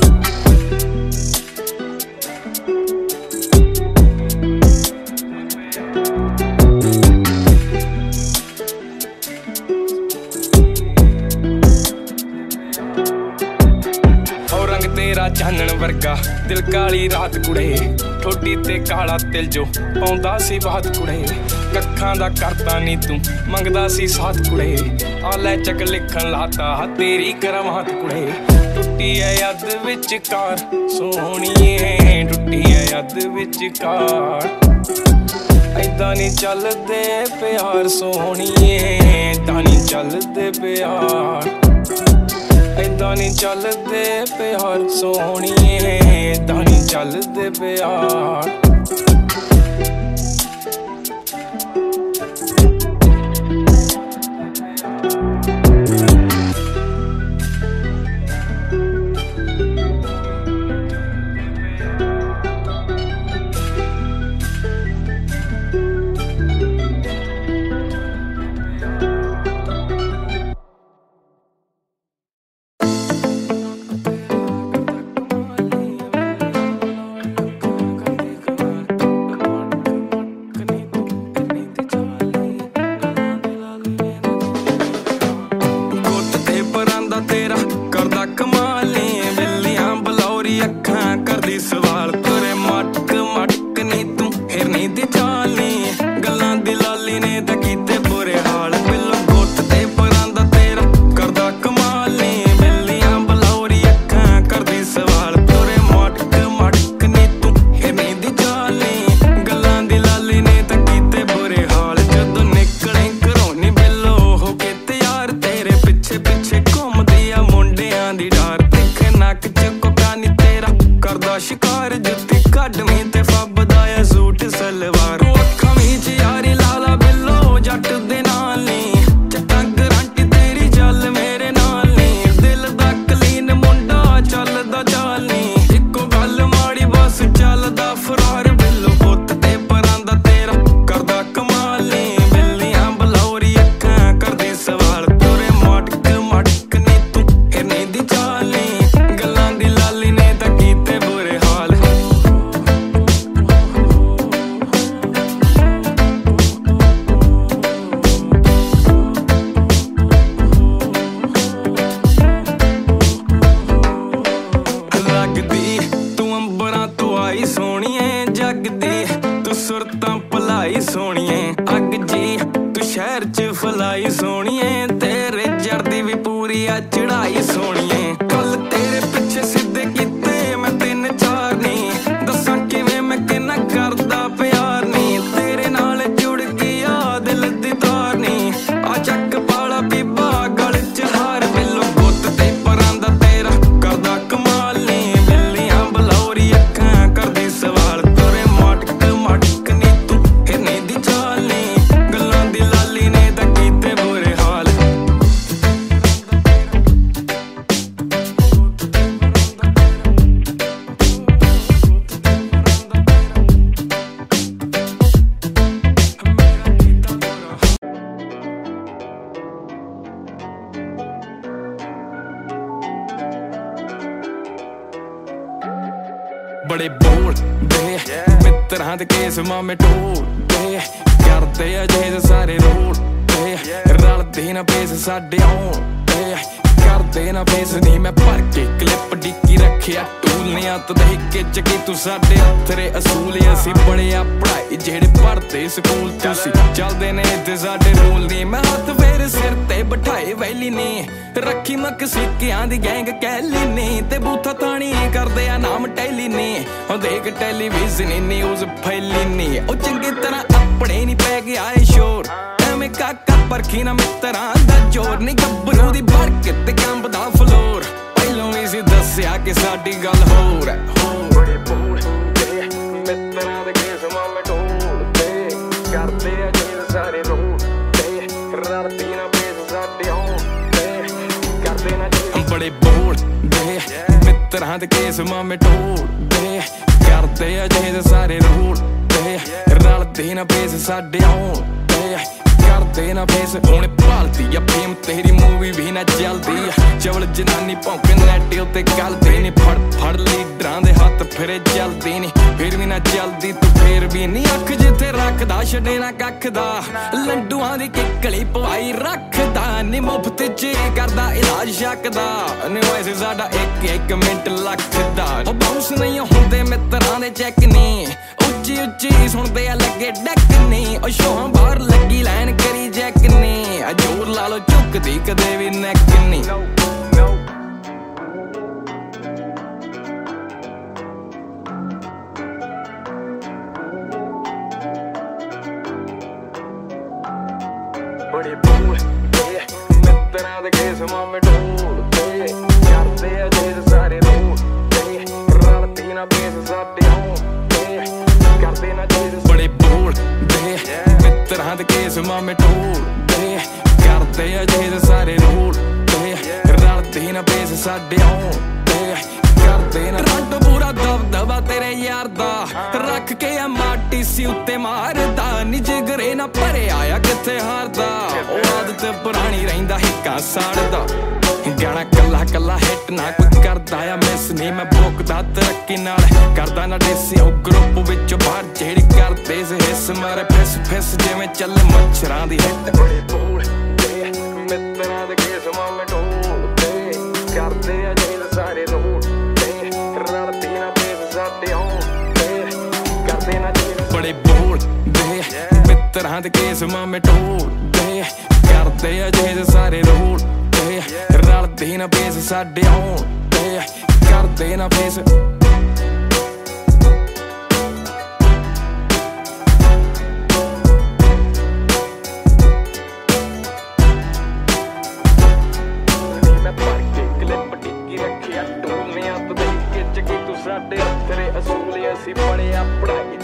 तेरा चानण वर्गा दिल काली रात कुड़े, ठोडी ते काला तिल जो पाउंदा सी बात कुड़े, कखां दा करता नी तू मंगदा सी साथ कुड़े, आले चक लिखन लाता तेरी करमात कुड़े, टुट्टी है याद विचकार सोहणीए, टुट्टी है याद विचकार, ऐदां नी चलदे प्यार सोहणीए, ऐदां नी चलदे प्यार, ऐदां नी चलदे प्यार सोहणीए, ऐदां नी चलदे प्यार। सुरतां भलाई सोहणीए अग जी तू शहर च फलाई सोहणीए तेरे चढ़दी भी पूरी आ चढ़ाई सोहणीए कल तेरे पिछे सिद्धे कीते मैं 3-4 नी दसां किवें मैं किन्ना करदा प्यार नी तेरे नाल जुड़ गया दिल दी तार नी आ चक पाला बीबा गल च हार बिल्लो गुत्त ते परांदा तेरा करदा कमाल नी बिल्लियां बलौरी अखां करदी सवाल तेरे मटक मटक नी तू हिरनी दी चाल नी गल्लां दी लाली ने तां कीते बुरे हाल बड़े बोल दे मित्रां दे केस मामे टोल दे करदे अजे सारे रोल दे रलदे ना पेस साडे आउण दे करदे ना पेस नी मैं भर के क्लिप डिक्की रखिया टूल ने हत्थ दे हिक्के च की तू साडे हत्थरे असूल असी बड़े आ पढ़ाई जेड़े पढ़दे स्कूल तुसी चलदे ने ते साडे रूल नी मैं हत्थ फेर सिर ते बिठाए वैली ने रखी मक सिक्कियां दी गैंग कैली ने ते बूथा ताणी करदे आ नाम टैली ने ओ देख टेलीविजन न्यूज़ फैली ने ओ चंगी तरह अपने नी पै गया है शोर एवें काका परखी ना मित्रां दा जोर नी गब्बरू दी बरक ते कंबदा फ्लोर पहिलों ही सी दस्सिया कि साडी गल होर है बड़े बोल दे मित्रां दे केस मामे ढोल दे करदे आ जे सारे रोल दे रलदी ना पेस साडे आउण बड़े बोल दे मित्रां दे केस मामे ढोल दे करदे अजे सारे रोल दे रलदी ना पेस साडे आउण दे करदे ना फेस हुण भालदी आ फेम तेरी मूवी भी ना चलदी चवल जनानी भौंके नैट उत्ते गलदी नी फड़ फड़ लीडरां दे हत्थ फिरे चलदी नी फिर भी ना चलदी तू फिर भी नी अख जिथे रखदा छड़े ना कख दा लंडूआं दी किकली पवाई रखदा नी मुफ्त च करदा इलाज शकदा नी वैसे साडा एक मिंट लखदा ओ बाउंस नहीं हुंदे मित्रां दे चैक नी उच्ची उच्ची सुनदे आ लगे डक नी ओ शोहां बाहर लगी लाइन करी जैक नी जोर ला लो झुकदी कदे भी नैक नी बड़े बोल दे मित्रां दे केस मामे ढोल दे करदे अजे सारे रोल दे रलदी ना पेस साडे आउण दे करदे ना बड़े बोल दे मित्रां दे केस मामे ढोल दे करदे अजे सारे रोल दे रलदी ना पेस साडे आउण दे करदे ना रंट पूरा दबदबा तेरे यार दा रख के आ माटी सी उत्ते मारदा नी जिगरे ना भरे आया किथे हारदा ओ आदत पुरानी रहिंदा हिक्का साड़दा गाना कला कला हिट ना कोई करदा आ मिस नी मैं भोकदा तरक्की नाल करदा ना देसी ओ ग्रुप विच बाहर जेड़ी करदे से हिस मारे फिस फिस जिवें चले मच्छरां दी हिट बड़े बोल दे मित्रां दे केस मामे ढोल दे करदे अजे सारे रोल दे रलदी ना पेस साडे आउण दे करदे ना बड़े बोल दे मित्रां दे केस मामे ढोल दे करदे अजे सारे रोल दे रलदी ना पेस साडे आउण दे करदे ना फेस साडे हत्थरे असूल असी बड़े आ पढ़ाई